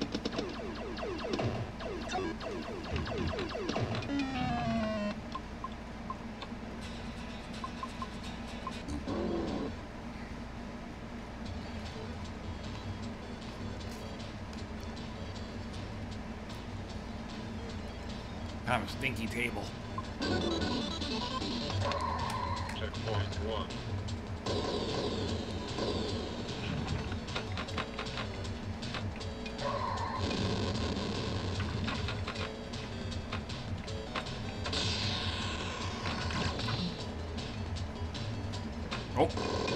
Kind of a stinky table. Checkpoint one. Oh.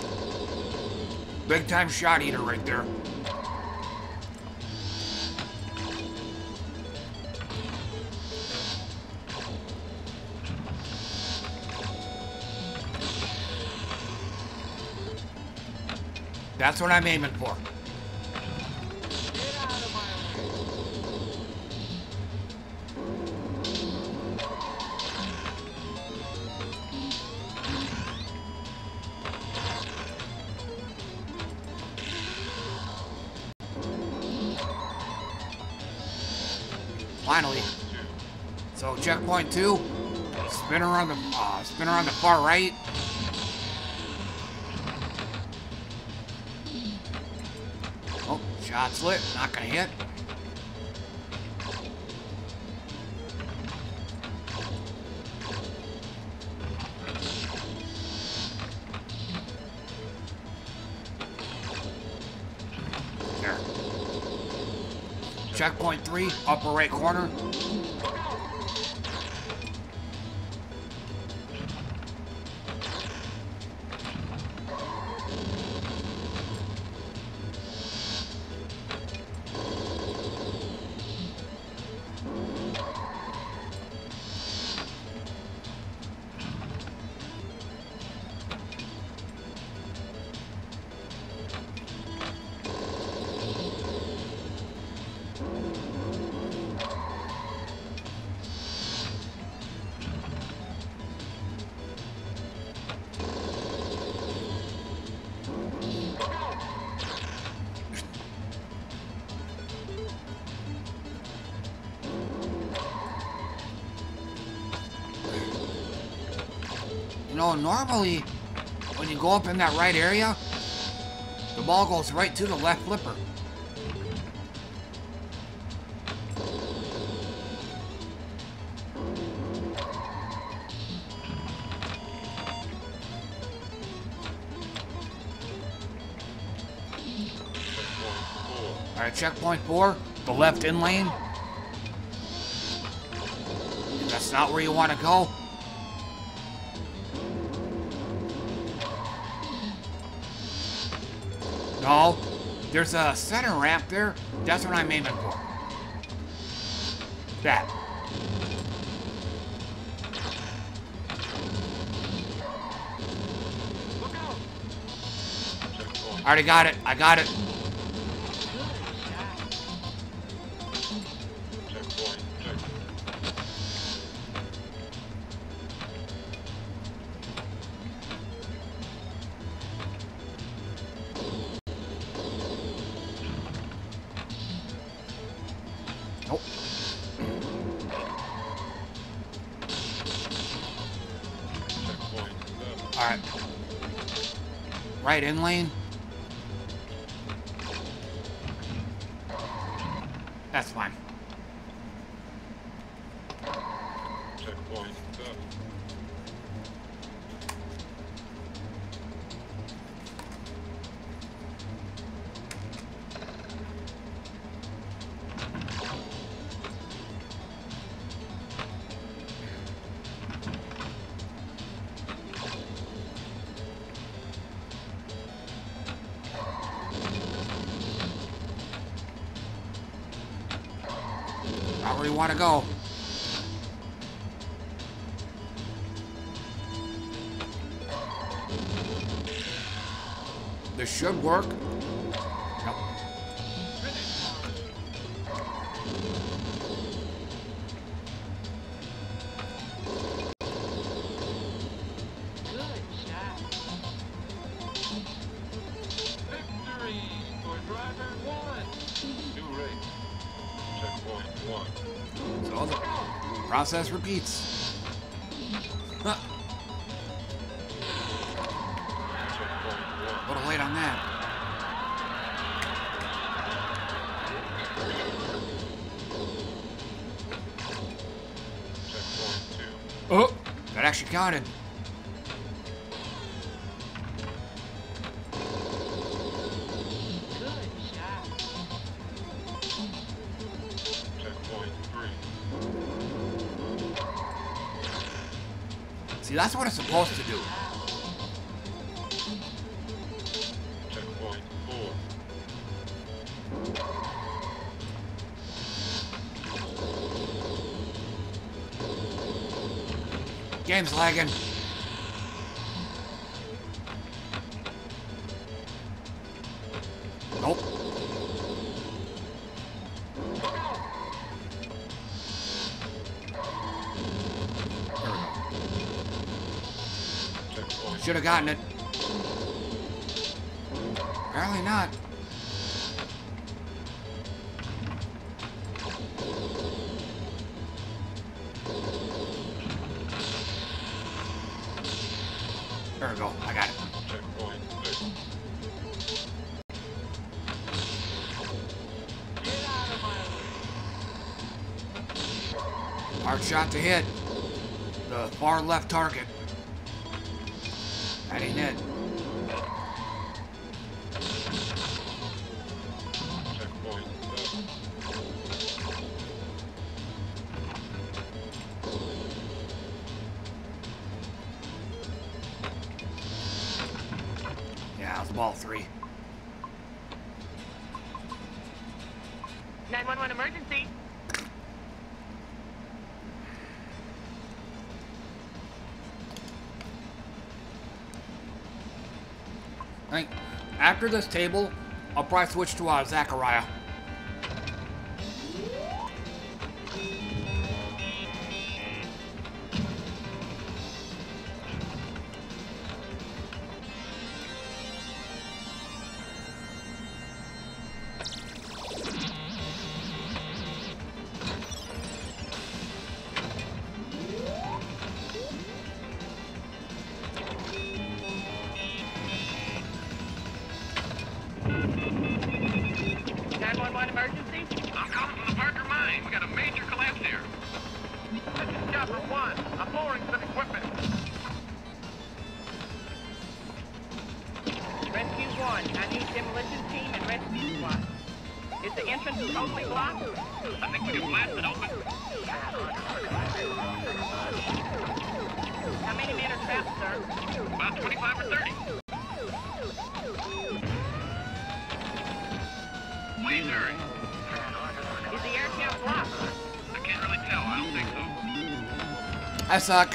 Big time shot eater right there. That's what I'm aiming for. Finally. So checkpoint two. Spinner on the uh, spinner on the far right. Oh, shot's lit. Not gonna hit. There. Checkpoint three, upper right corner. You know, normally, when you go up in that right area, the ball goes right to the left flipper. Alright, checkpoint four, the left in lane. If that's not where you want to go. No, there's a center ramp there. That's what I'm aiming for. That. I already got it. I got it. Right in lane. That's fine. Checkpoint seven. Where you want to go. This should work. Nope. Good shot. Victory for driver one. New race. Checkpoint one. So the process repeats. Huh. A little late on that. Checkpoint two. Oh, that actually counted. See, that's what it's supposed to do. Checkpoint four. Game's lagging. Nope. Should have gotten it. Apparently not. There we go. I got it. Checkpoint six. Hard shot to hit. The far left target. That ain't it. Checkpoint seven. Yeah, it was ball three. nine one one emergency. I think after this table, I'll probably switch to uh, Zachariah. emergency? I'm calling from the Parker Mine. We got a major collapse here. This is Chopper one. I'm lowering some equipment. Rescue one. I need demolition team and rescue squad. Is the entrance totally blocked? I think we can blast it open. How many men are trapped, sir? About twenty-five or thirty. Please hurry. Is the air count blocked? I can't really tell. I don't think so. I suck.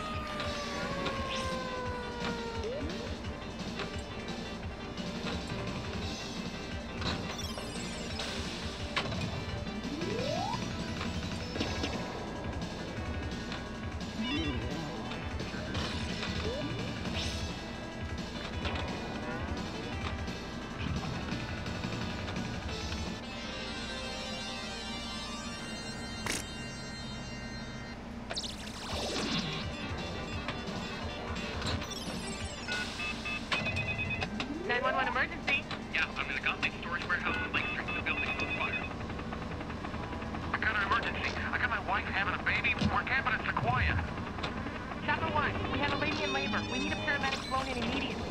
nine one one emergency? Yeah, I'm in the Gauntlet storage warehouse in Lake Street. The building's on fire. I got an emergency. I got my wife having a baby. We're camping at Sequoia. Chopper one, we have a lady in labor. We need a paramedic flown in immediately.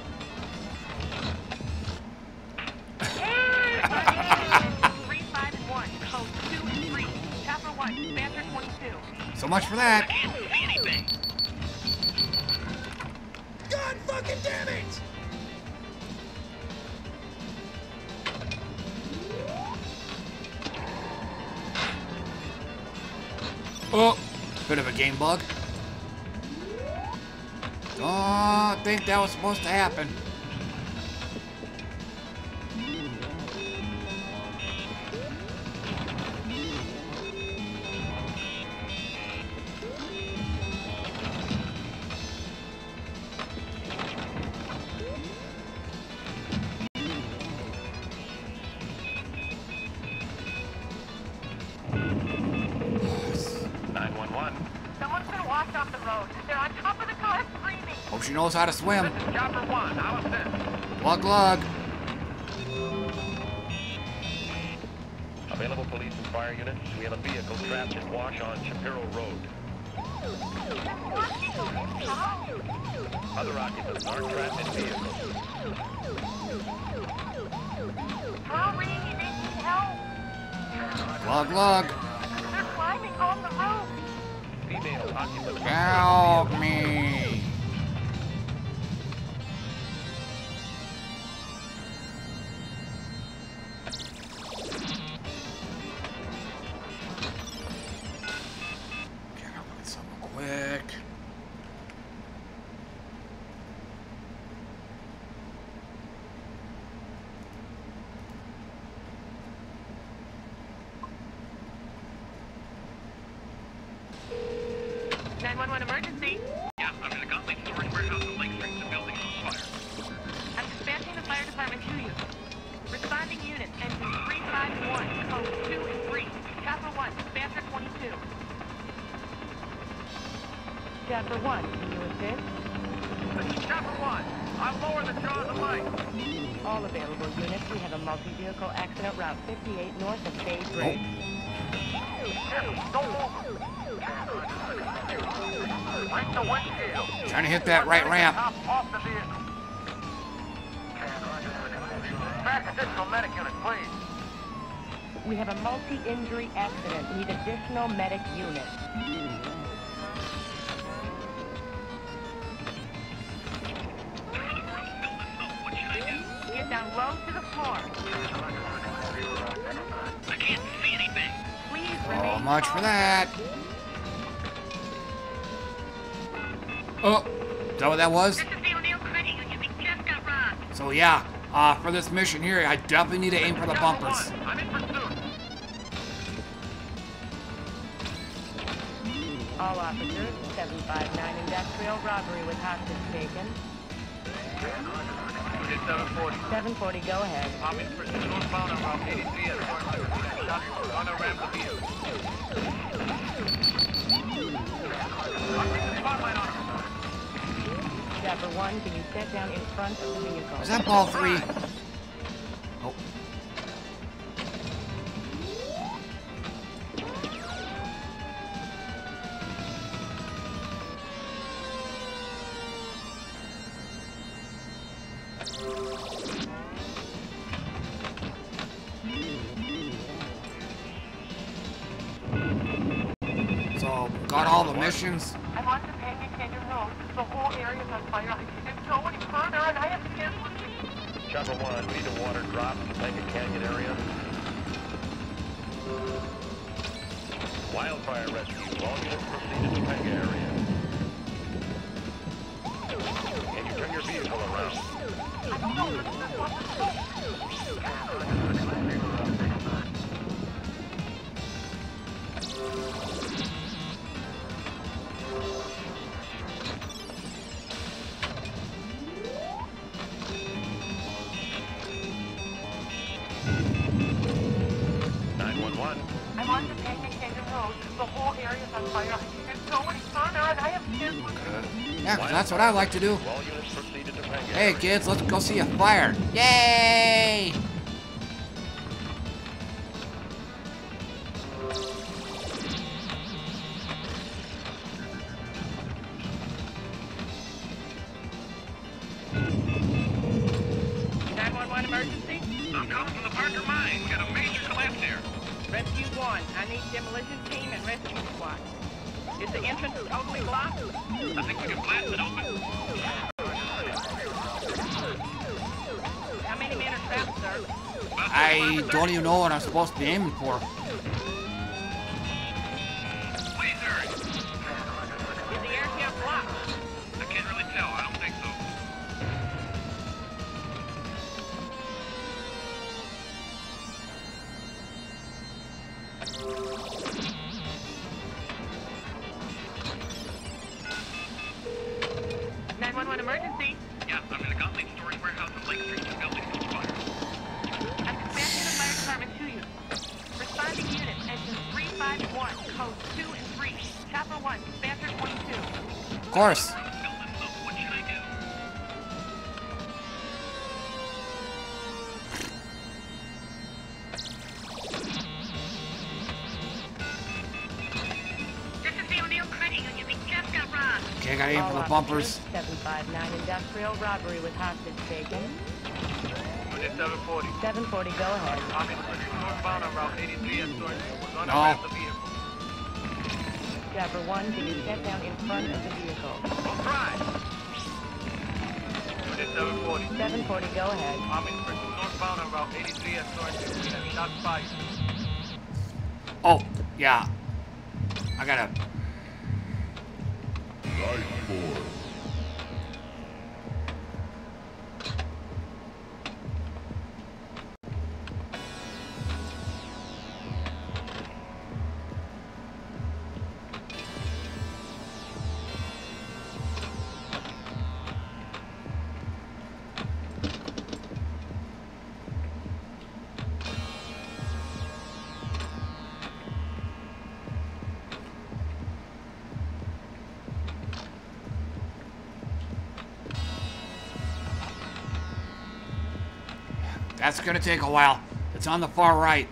Three, five, and one. Code two and three. Chopper one, Panther twenty-two. So much for that. I can't see anything. God fucking damn it! Oh, bit of a game bug. Don't think that was supposed to happen. Someone's been washed off the road. They're on top of the car screaming. Hope she knows how to swim. This is Chopper one. How is this? Lug, lug. Available police and fire units. We have a vehicle trapped in wash on Shapiro Road. Other occupants are trapped in vehicles. Hurry, you need help. Lug, lug. They're climbing on the roof. Female occupants. Help me. Can I look at something quick? nine one one emergency. Yeah, I'm in the Gauntlet storage warehouse in Lake Street. The building's on fire. I'm dispatching the fire department to you. Responding units, engine three five one, code two and three. Chopper one, Panther twenty-two. Chopper one, can you assist? This is Chopper one. I'll lower the jaws of light. All available units. We have a multi-vehicle accident route fifty-eight north of Bay Bridge. Don't move. Break the windshield. Trying to hit that right ramp. Off the vehicle. Back additional medic unit, please. We have a multi-injury accident. Need additional medic units. What should I do? Get down low to the floor. I can't see anything. Please remain So much for that. Oh, is that what that was? So yeah, uh, for this mission here, I definitely need to aim for the bumpers. I'm in pursuit. All officers, seven five nine industrial robbery with hostage taken. seven forty. seven forty, go ahead. I'm in pursuit northbound on Route eighty-three at on a ramp of vehicle. I'm in the spotlight on him. Chopper one, can you sit down in front of the vehicle? Is that ball three? Oh. got all the missions. I'm on Topanga Canyon Road. The whole area's on fire. I can't go any further, and I have to cancel it. Chopper one, we need a water drop in Topanga Canyon area. Wildfire rescue. All units proceed to Topanga area. Can you turn your vehicle around? I don't know. nine one one. I'm on Topanga Canyon Road. The whole area's on fire. I can't go any further, and I have to cancel it. Yeah, 'cause that's what I like to do. All units proceed to Topanga Hey area. kids, let's go see a fire. Yay! nine one one emergency? I'm calling from the Parker Mine. We got a major collapse here. Rescue one. I need demolition team and rescue squad. Is the entrance totally blocked? I think we can blast it open. How many men are trapped, sir? I don't even know what I'm supposed to be aiming for. Please hurry. Is the area blocked? I can't really tell. I don't think so. nine one one emergency? Yeah, I'm in a Gottlieb storage warehouse on Lake Street. The building's on fire. I'm dispatching the fire department to you. Responding units, engine three five one, codes two and three. Chopper one, dispatcher twenty-two. Of course. What should I do? This is the O'Neill Credit Union. We just got robbed. Okay, I gotta aim for the bumpers. seven five nine industrial robbery with hostage taken. Unit seven forty. seven forty, go ahead. I'm in northbound on Route eighty-three at Thornton. We're gonna No. ramp the vehicle. Chopper one, can you step down in front of the vehicle? Don't try. Unit seven forty. seven forty, go ahead. I'm in northbound on Route eighty-three at Thornton. We have shots fired. Oh, yeah. I gotta. Night four. That's gonna take a while. It's on the far right.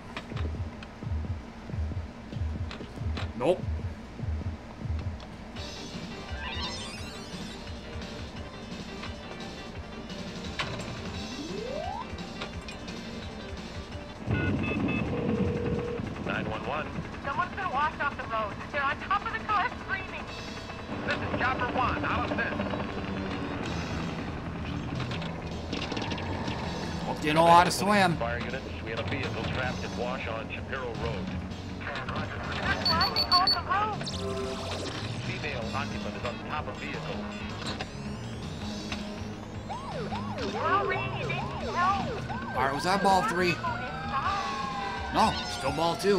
Nope. nine one one. Someone's been washed off the road. They're on top of the car screaming. This is Chopper one. Out of this. Hope you know how to swim. Fire units, we had a vehicle trapped in wash on Shapiro Road. That's why we called the road. Female occupant is on top of vehicle. We're already in help. Alright, was that ball three? No, still ball two.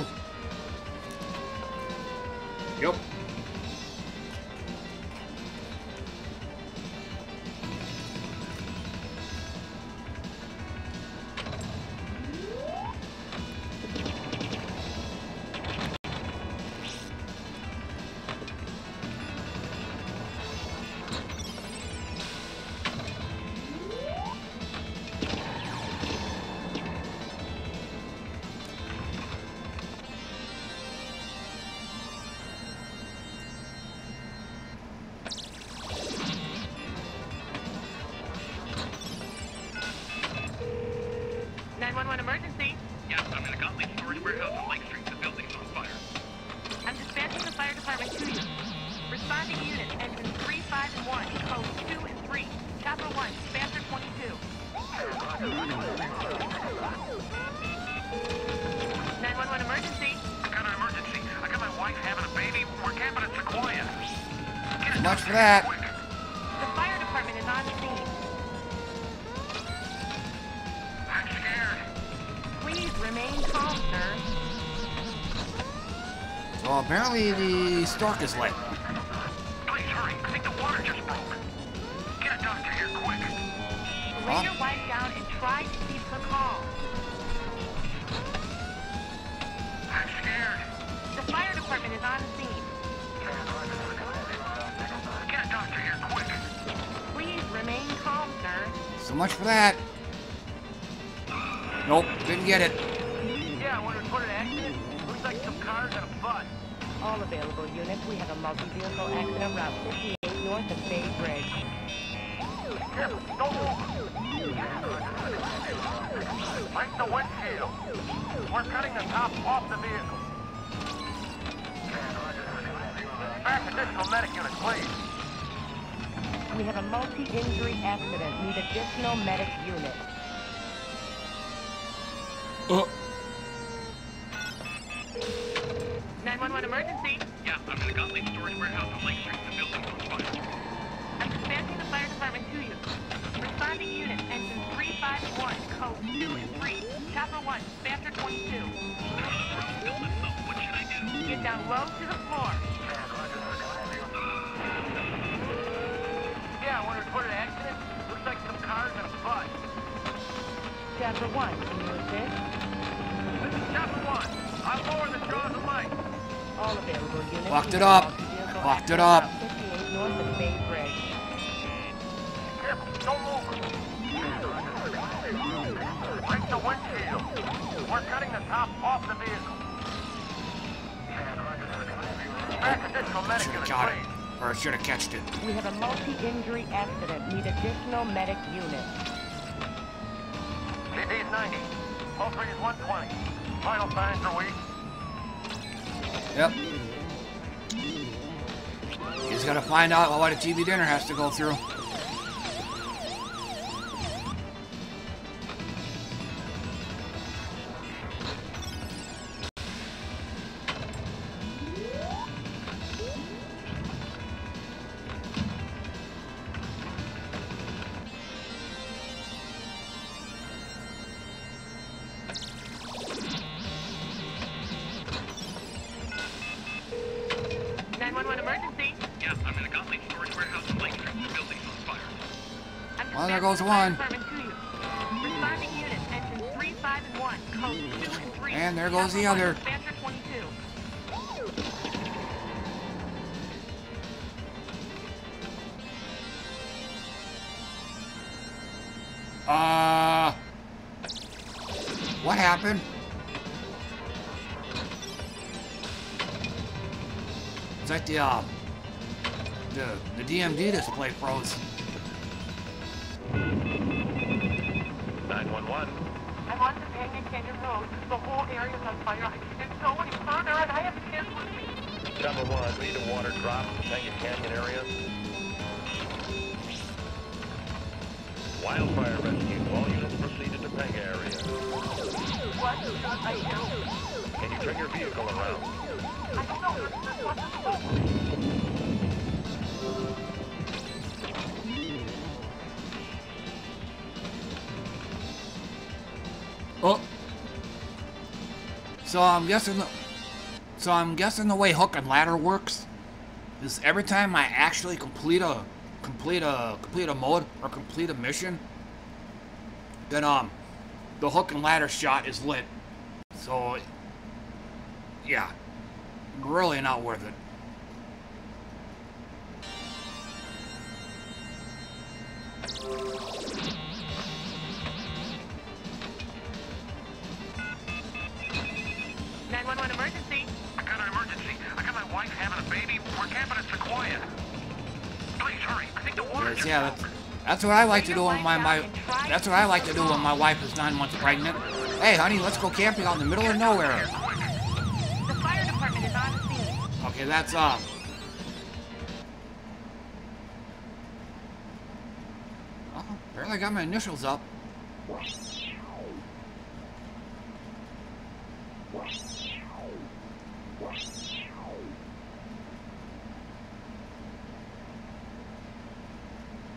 Yep. much for that. The fire department is on scene. I'm scared. Please remain calm, sir. So apparently the stork is lit. Please hurry. I think the water just broke. Get a doctor here quick. Lay your wife down and try to keep her calm. I'm scared. The fire department is on scene. Get a doctor here quick. Please remain calm, sir. So much for that. Nope, didn't get it. Yeah, when we put an accident, looks like some cars and a bus. All available units, we have a multi-vehicle accident route fifty-eight north of Bay Bridge. Careful, don't move. Break the windshield. We're cutting the top off the vehicle. Back additional medic unit, please. We have a multi-injury accident. Need additional medic unit. Oh. nine one one emergency. Yeah, I'm in the Gottlieb storage warehouse on Lake Street. The building's on fire. I'm dispatching the fire department to you. Responding unit, engine three five one, code two and three. Chopper one, Spamster twenty-two. What should I do? Get down low to the floor. Yeah, when we put an accident, looks like some cars and a bus. Chopper one, can you assist? This is Chopper one. I'll lower the jaws of light. All available units. Locked it up. Locked it up. fifty-eight north of Bay Bridge. Careful, don't move. Break the windshield. We're cutting the top off the vehicle. Back additional medic Should have unit, got it. please. Or should have catched it. We have a multi-injury accident. Need additional medic unit. C D's ninety. Pulse rate is one twenty. Vital signs are weak. Yep. He's got to find out what a T V dinner has to go through. nine one one emergency. Yeah, I'm in the Gottlieb storage warehouse on Lake Street. The building's on fire. I'm Well, there dispatching goes the fire one. department to you. Responding unit, engine three five one, code two and three. And there goes the Chopper one, other. Spamster twenty-two. Uh, what happened? Is that the, uh, the, the D M D display froze? nine one one. I'm on the Canyon Canyon Road. The whole area's on fire. I can't go any further, and I have kids with me. Chopper one, need a water drop in the Canyon Canyon area. Wildfire rescue. All units proceeded to Pega area. What should I do? Can you turn your vehicle around? I don't know. What to Oh. So I'm guessing the, so I'm guessing the way hook and ladder works is every time I actually complete a complete a complete a mode or complete a mission, then um the hook and ladder shot is lit. So yeah, really not worth it. nine one one emergency. I got an emergency. I got my wife having a baby. We're camping at Sequoia. Please hurry. I think the water There's- just yeah, broke. that's, that's what I like to do when my, my that's what I like to do when my wife is nine months pregnant. Hey, honey, let's go camping out in the middle of nowhere. The fire department is on scene. Okay, that's uh. Oh, apparently I got my initials up.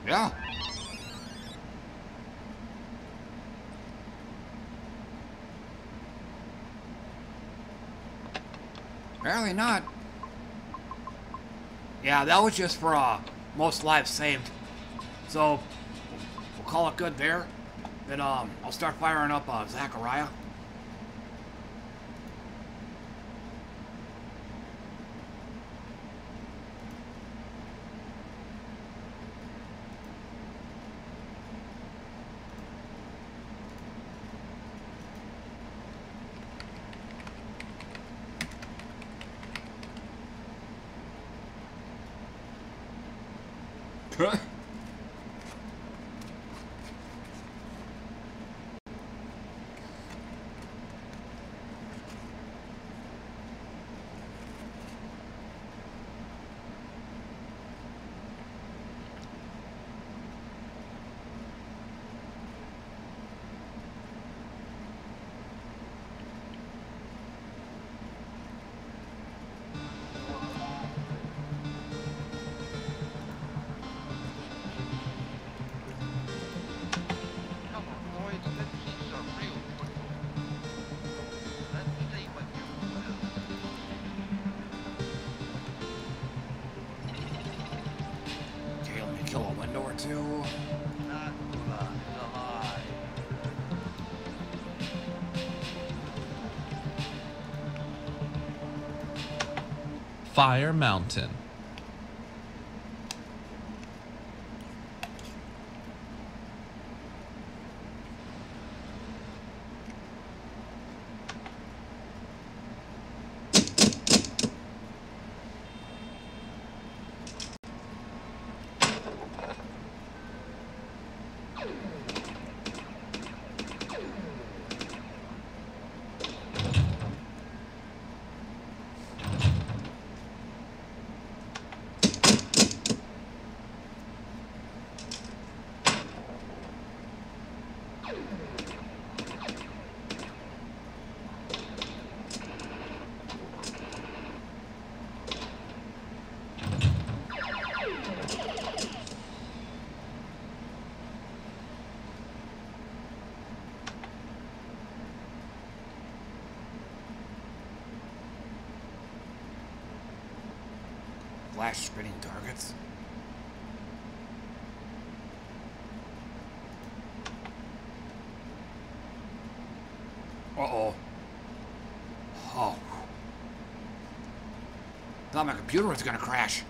Yeah. Apparently not. Yeah, that was just for uh, most lives saved. So, we'll call it good there. Then um, I'll start firing up uh, Zachariah. Fire Mountain. Flash spinning targets. Uh-oh. Oh. Thought my computer was gonna crash.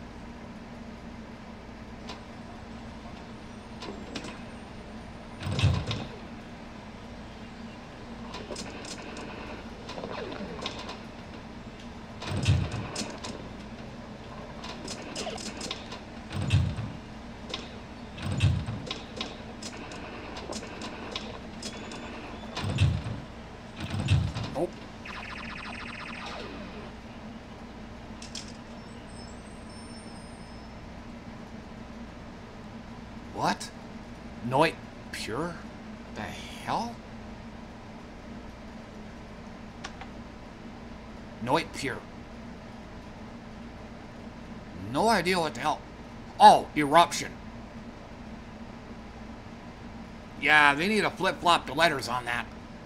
What? Noit Pure? The hell? Noit Pure. No idea what the hell. Oh, Eruption. Yeah, they need to flip-flop the letters on that.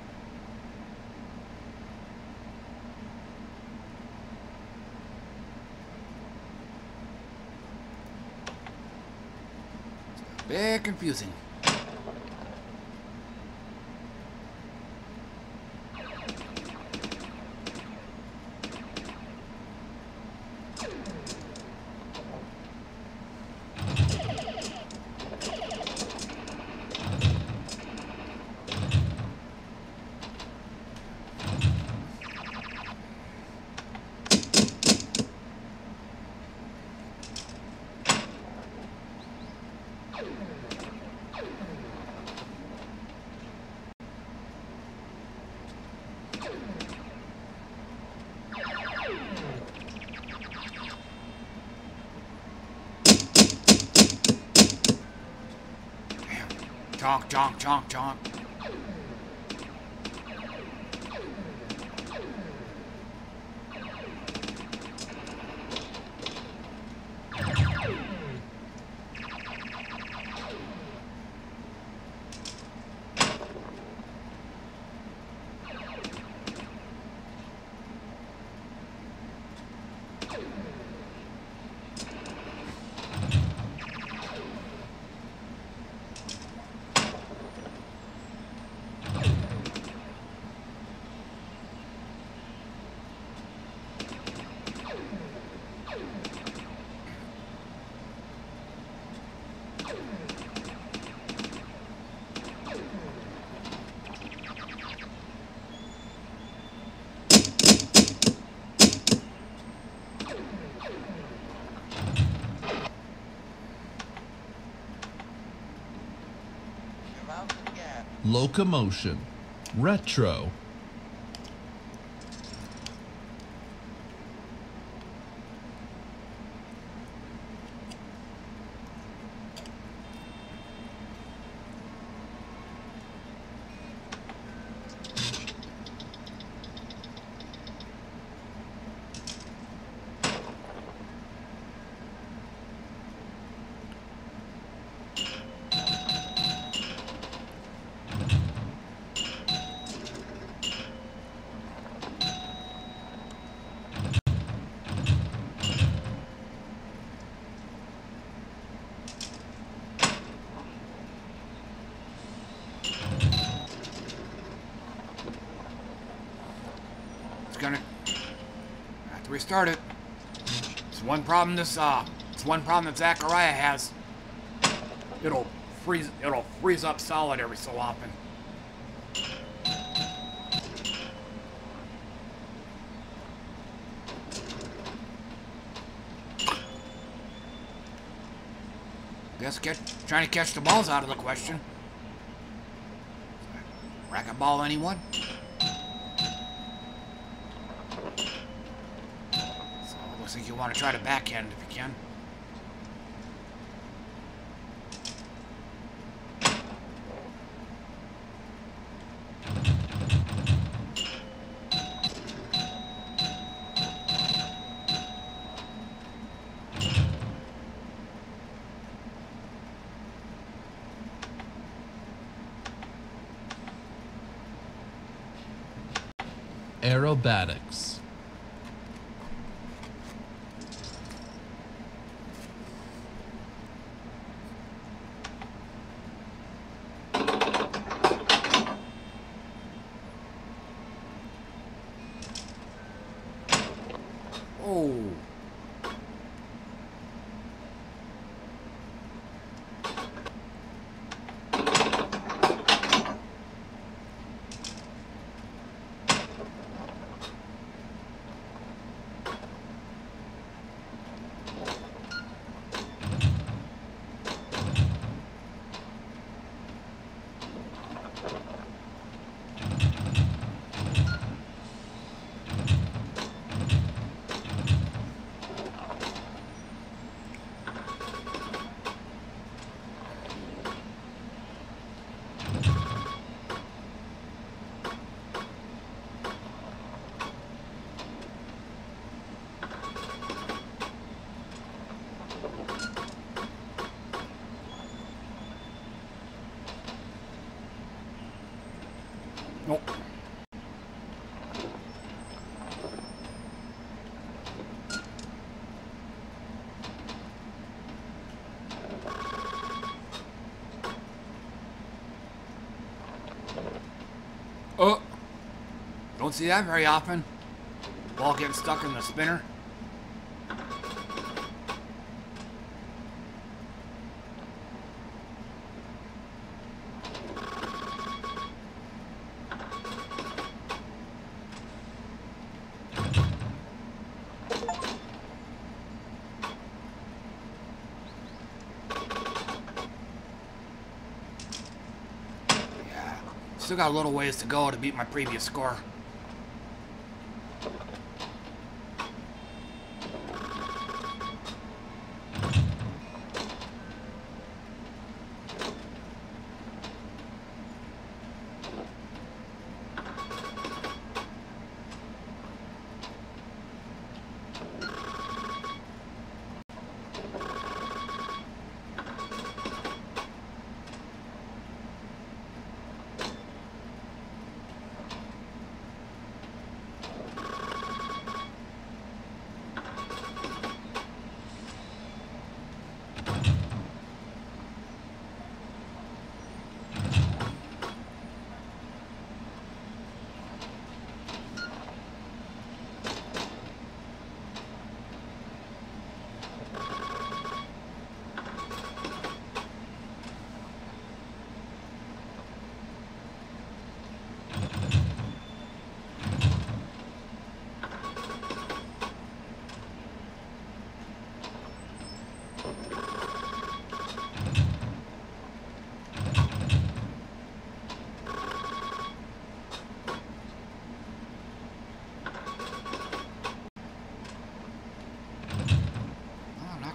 Bit confusing. Chonk, chonk, chonk, chonk. Locomotion. Retro. Gonna have to restart it. It's one problem this uh it's one problem that Zachariah has. It'll freeze it'll freeze up solid every so often. Guess get trying to catch the balls out of the question. Racquetball, anyone? I think you want to try to backhand if you can. Aerobatics. Nope. Oh, don't see that very often. Ball getting stuck in the spinner. Still got a little ways to go to beat my previous score.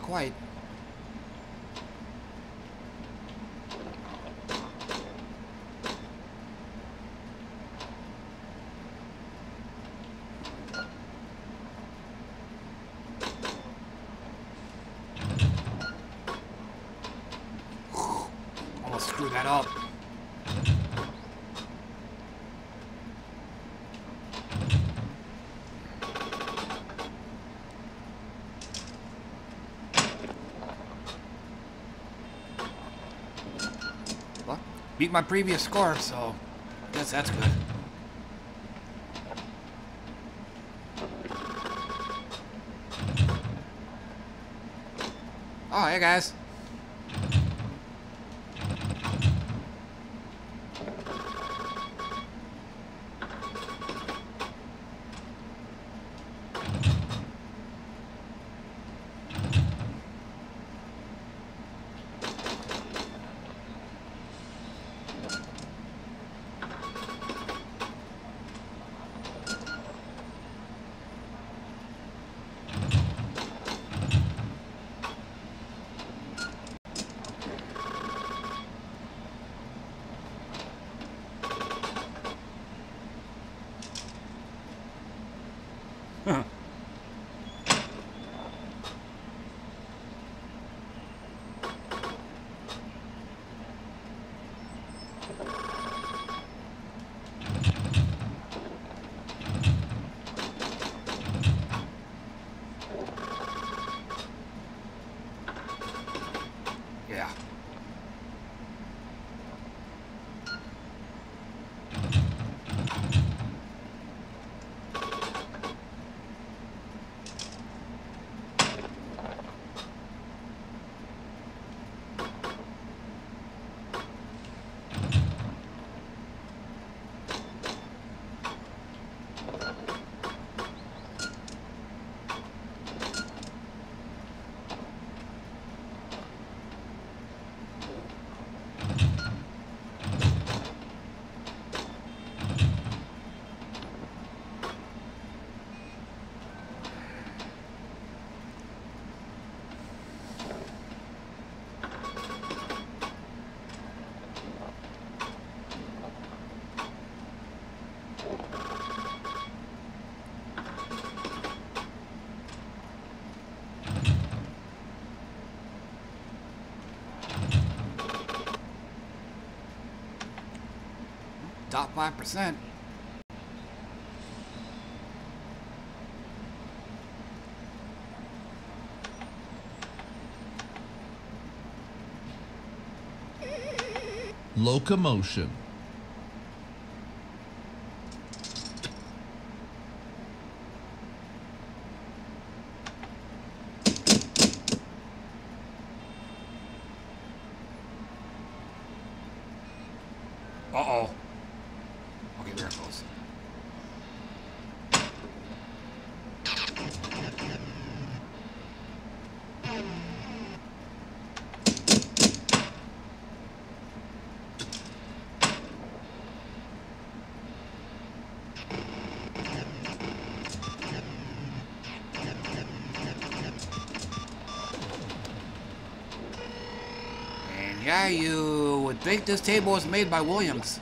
quite. Almost screwed that up. Beat my previous score, so I guess that's good. Oh, hey guys. Huh. Yeah. Top five percent. Locomotion. Uh-oh. Okay, there it goes. And yeah, you would think this table was made by Williams.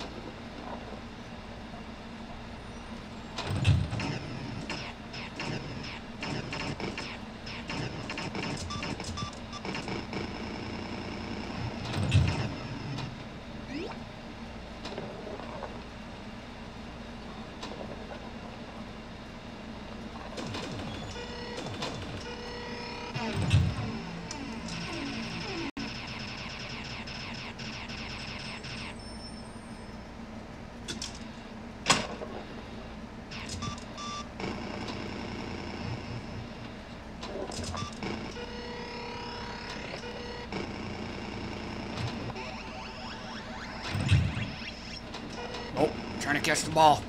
Oh, trying to catch the ball.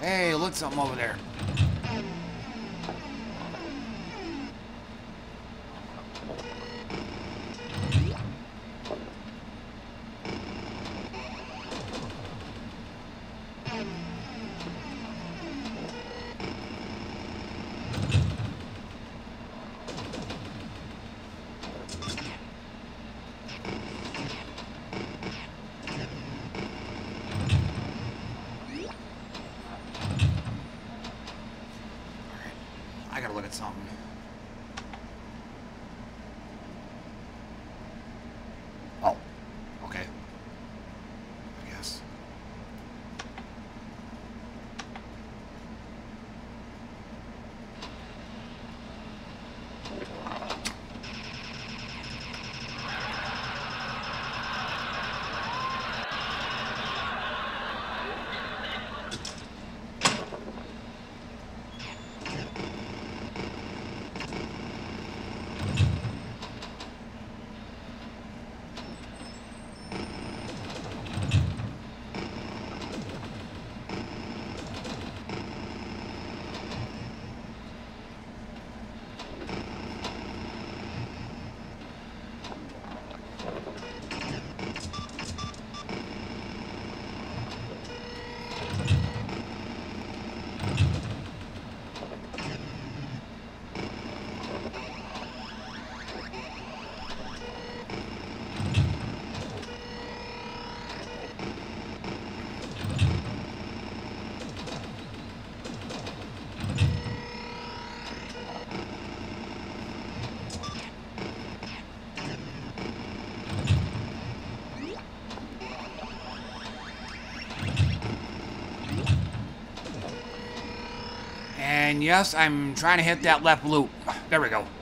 Hey, look something over there. I gotta look at something. Oh, okay. I guess. And yes, I'm trying to hit that left loop. There we go.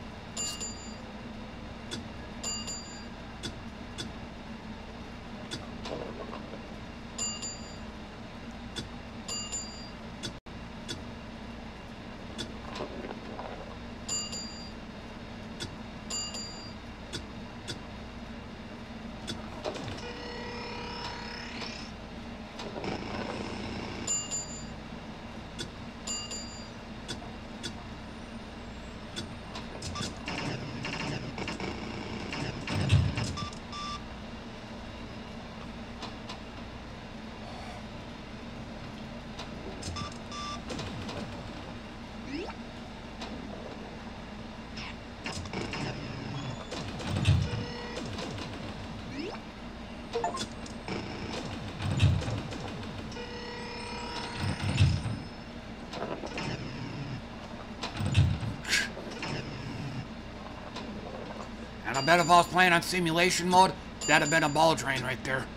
And I bet if I was playing on simulation mode, that'd have been a ball drain right there.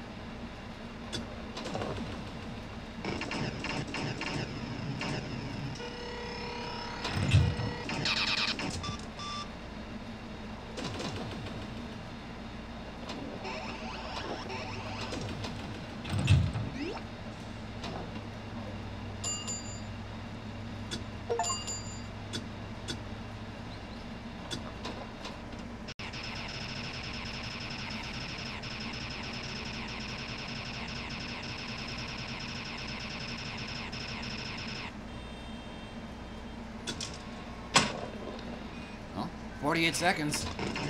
forty-eight seconds.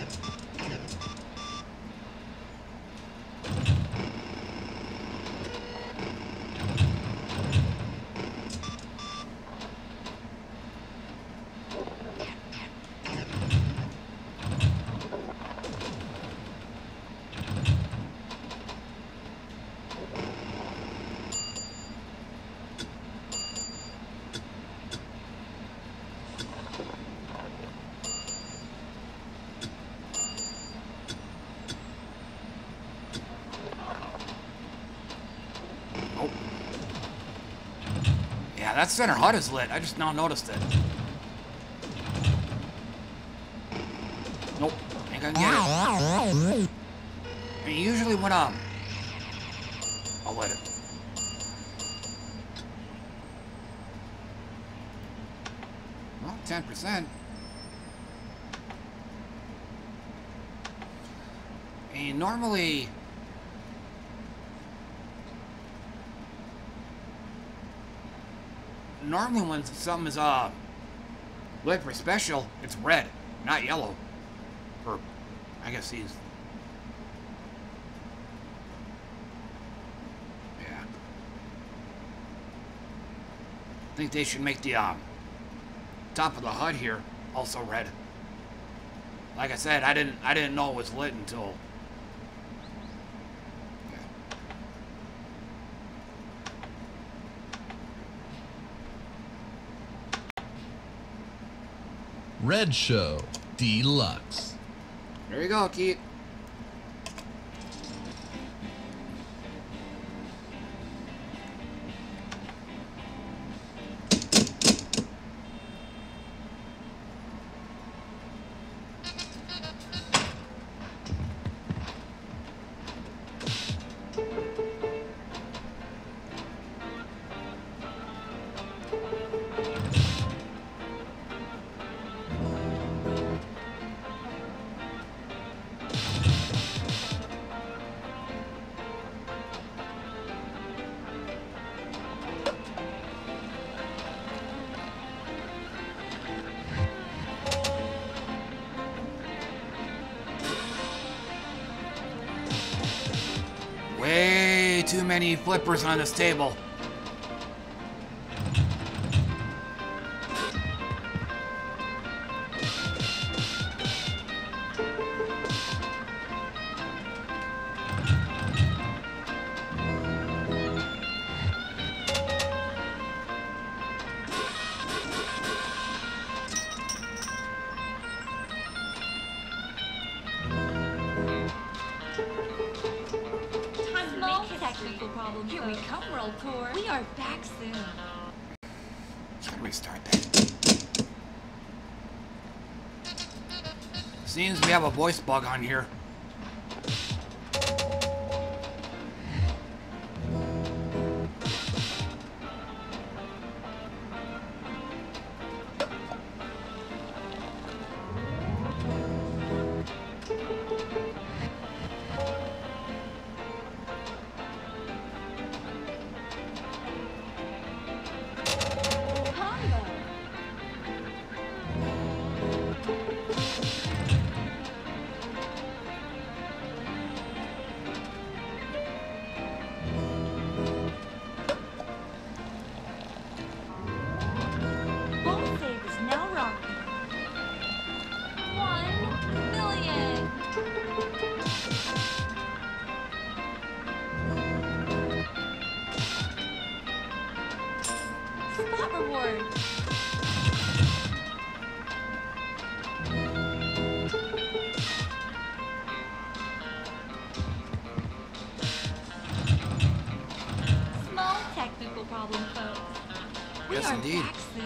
That center H U D is lit. I just now noticed it. Nope. Ain't gonna get it. I mean, usually when um, I'll let it. Well, ten percent. And normally. normally when something is uh lit for special, it's red, not yellow. Or I guess these. Yeah. I think they should make the um top of the H U D here also red. Like I said, I didn't I didn't know it was lit until. Red Show Deluxe. There you go, Keith. Way too many flippers on this table. Small technical problem. Here we come, World Tour. We are back soon. Just gonna restart that. Seems we have a voice bug on here. Yes, indeed.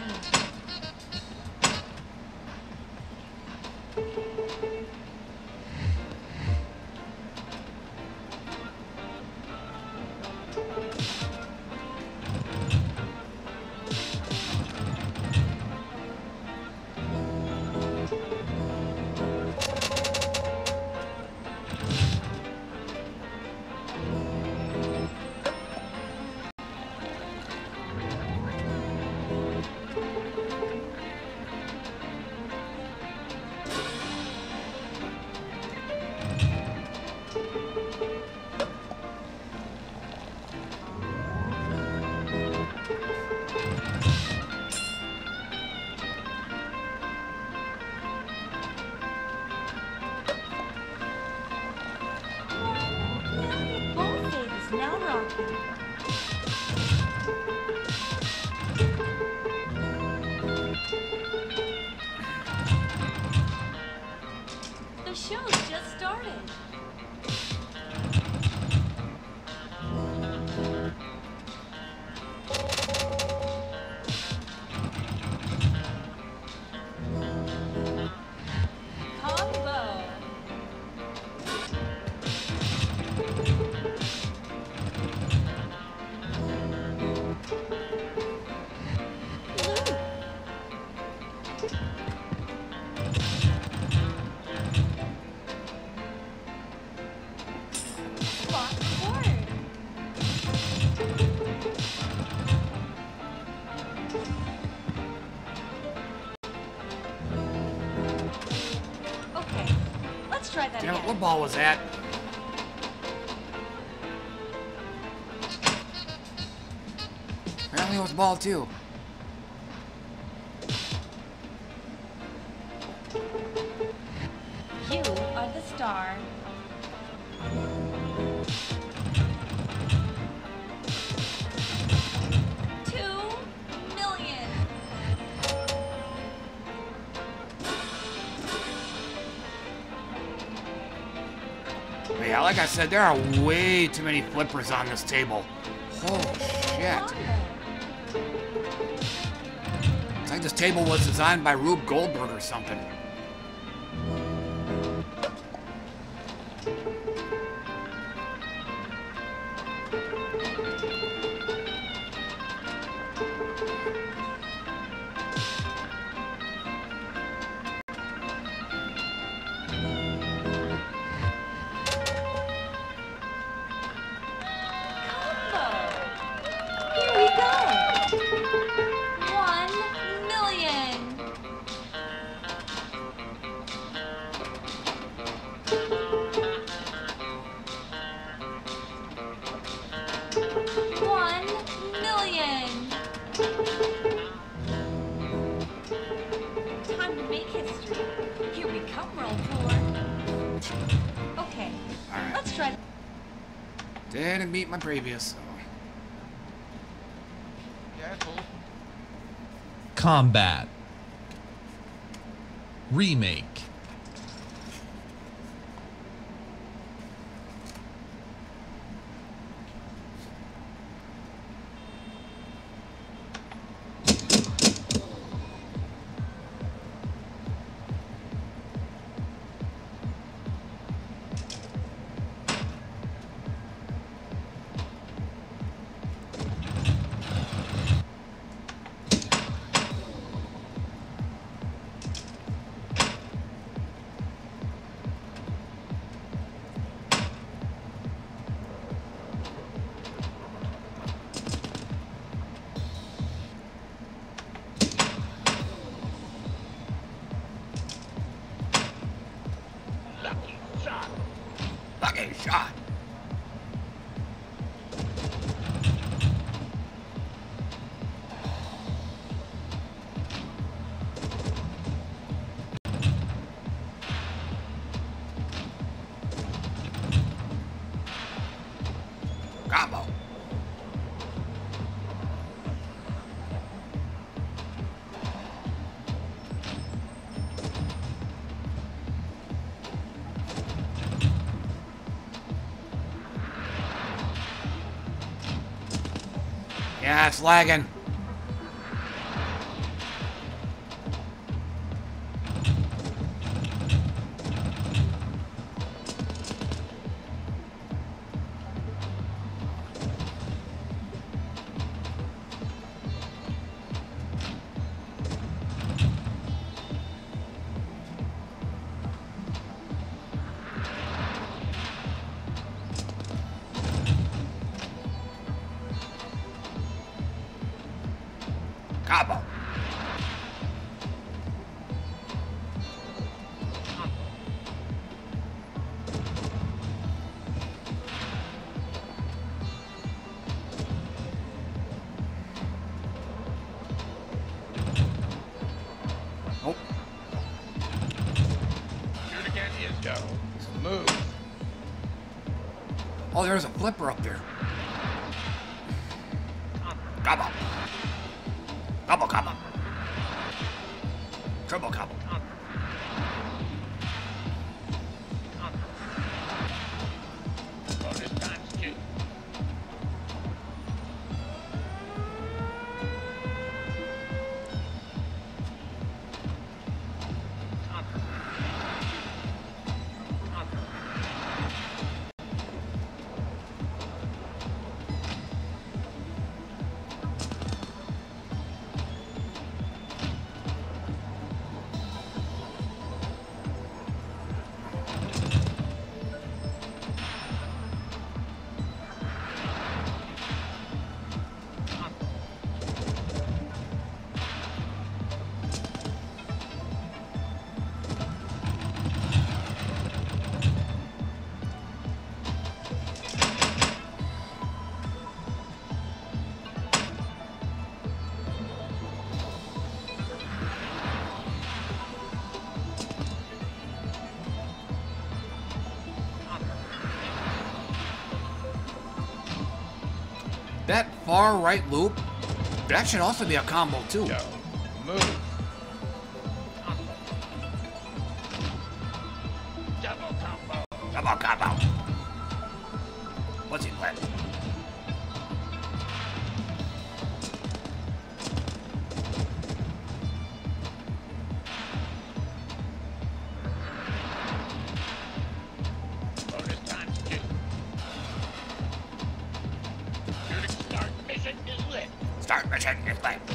The show's just started. Combo. Damn it, what ball was that? Apparently it was ball two. You are the star. Two million. But yeah, like I said, there are way too many flippers on this table. Holy shit. It's like this table was designed by Rube Goldberg or something. Here we go. One million. One million. Time to make history. Here we come, roll four. Okay, let's try. Didn't beat my previous, so. Combat. Remake. Lucky shot. Combo. Yeah, it's lagging. Cabo. Oh. Shoot again is go. Smooth. Oh, there's a flipper up there. Cabo. Cabo, cabo. Triple cabo. Bonus times two. That far right loop, that should also be a combo too. Go. Move. Double combo. Double combo. What's he playing? Bonus times two. Your start mission is lit. Start mission is lit.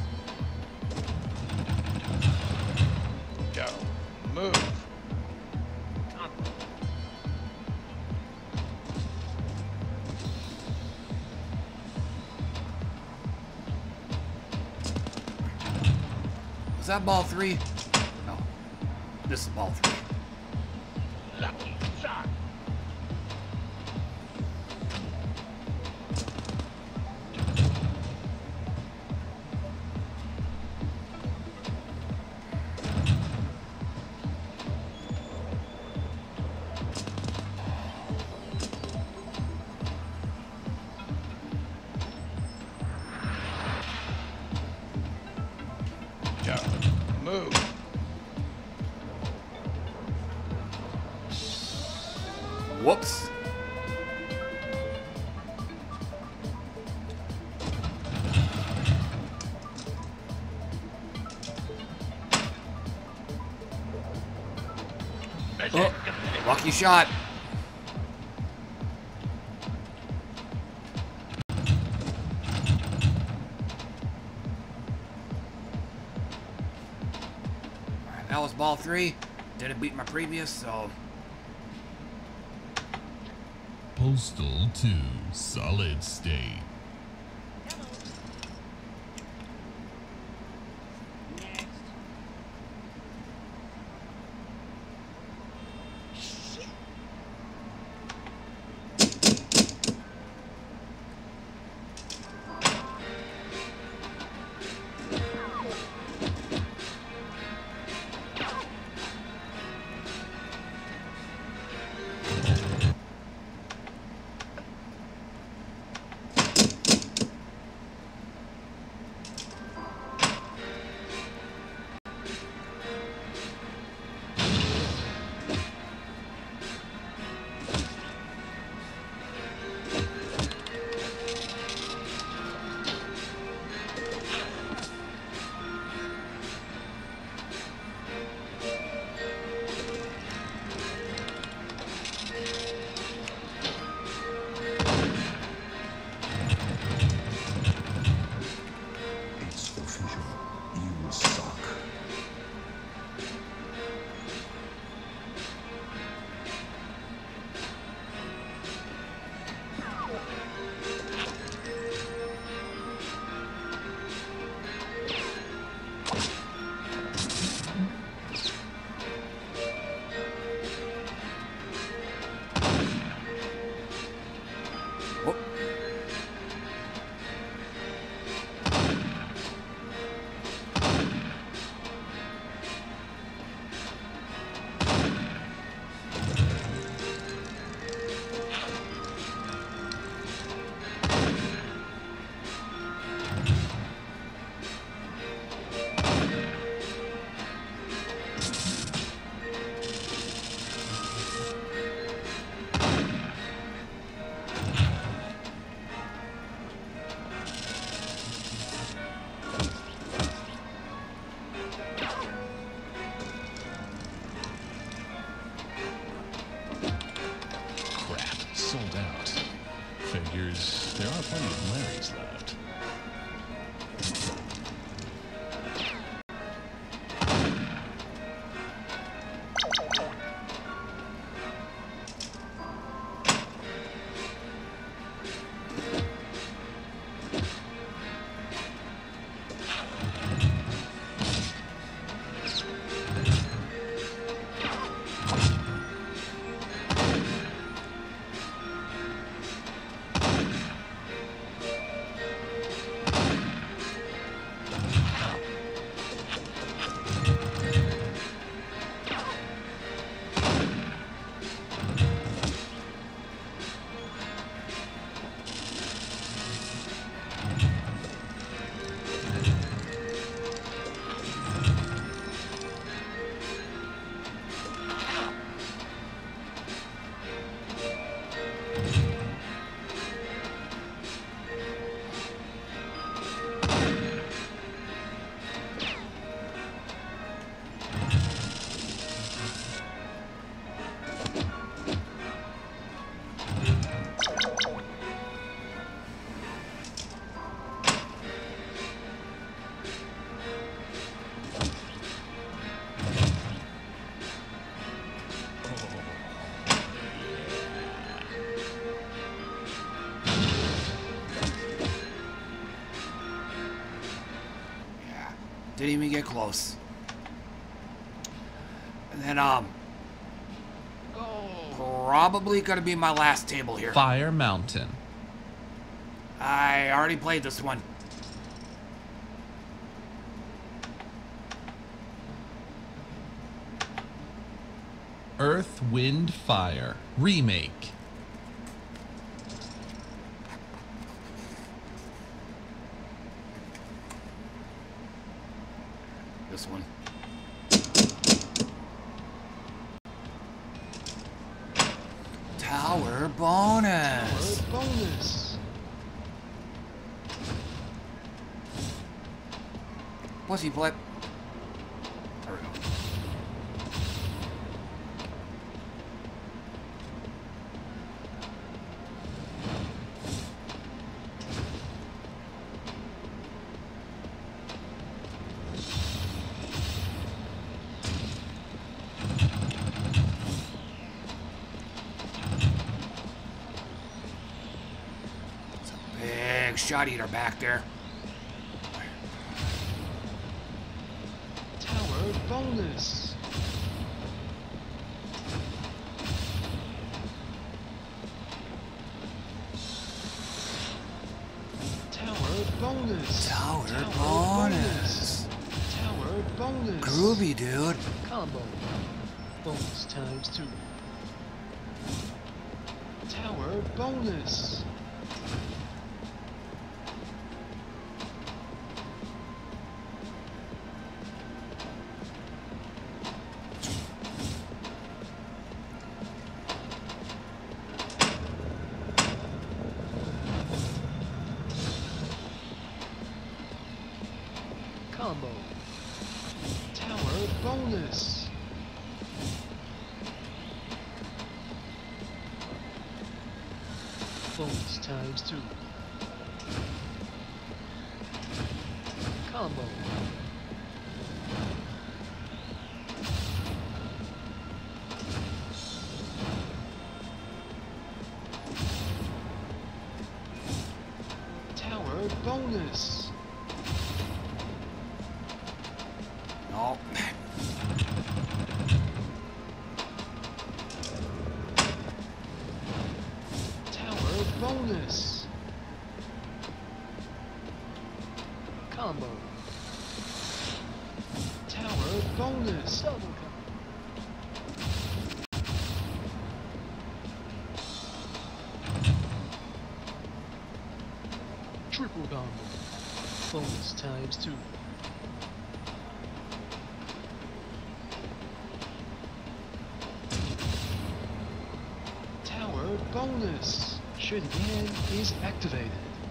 Go. Move. Is that ball three? No. This is ball three. Lucky shot. Go. Move. Whoops. Oh, lucky shot. That was ball three. Didn't beat my previous, so. Postal to solid state. Figures there are plenty of Larrys left. Didn't even get close. And then, um, probably gonna be my last table here. Fire Mountain. I already played this one. Earth, Wind, Fire. Remake. This one. Tower bonus. Tower bonus. Pussy flip. There we go. Shot eater back there. Tower bonus. Tower bonus. Tower, Tower bonus. bonus. Tower bonus. Groovy, dude. Combo. Bonus times two. Tower bonus. Combo. Tower bonus. Bonus times two. Combo. Tower bonus. No. Tower bonus. Combo. Tower bonus. Double combo. Triple combo. Bonus times two. Tower bonus. Shenanigan is activated.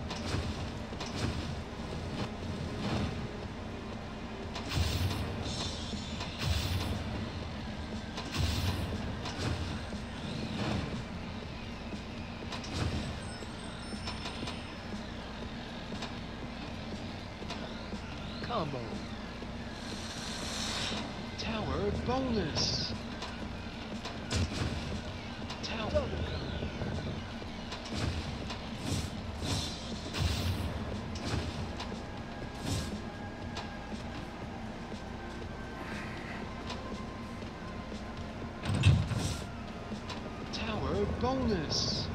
Combo. Tower bonus. Tower. Tower bonus.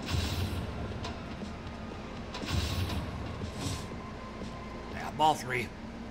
Yeah, ball three.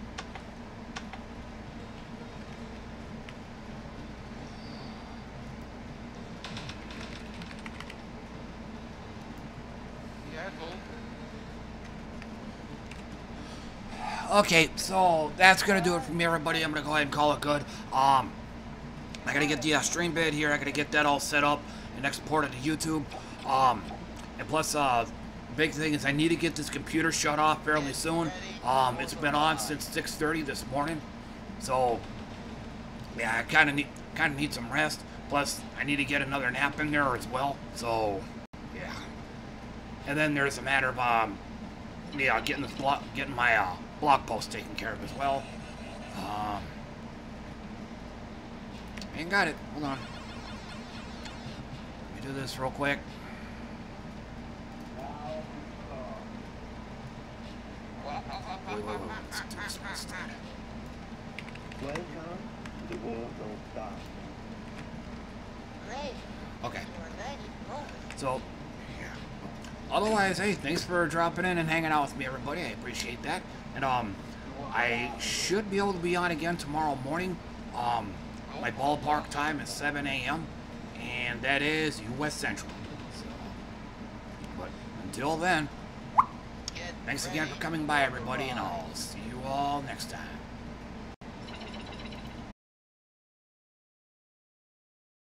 Okay, so that's gonna do it for me, everybody. I'm gonna go ahead and call it good. Um, I gotta get the uh, stream bed here. I gotta get that all set up and export it to YouTube. Um, and plus, uh, big thing is I need to get this computer shut off fairly soon. Um, it's been on since six thirty this morning, so yeah, I kind of need kind of need some rest. Plus, I need to get another nap in there as well. So yeah, and then there's a matter of um, yeah, getting this block, getting my uh. blog post taken care of as well. Um, ain't got it. Hold on. Let me do this real quick. Wait, wait, wait. Let's do this one instead. Welcome, the world don't stop. Okay. So, yeah. Otherwise, hey, thanks for dropping in and hanging out with me, everybody. I appreciate that. And, um, I should be able to be on again tomorrow morning. Um, my ballpark time is seven A M and that is U S Central. So, but until then, thanks again for coming by, everybody, and I'll see you all next time.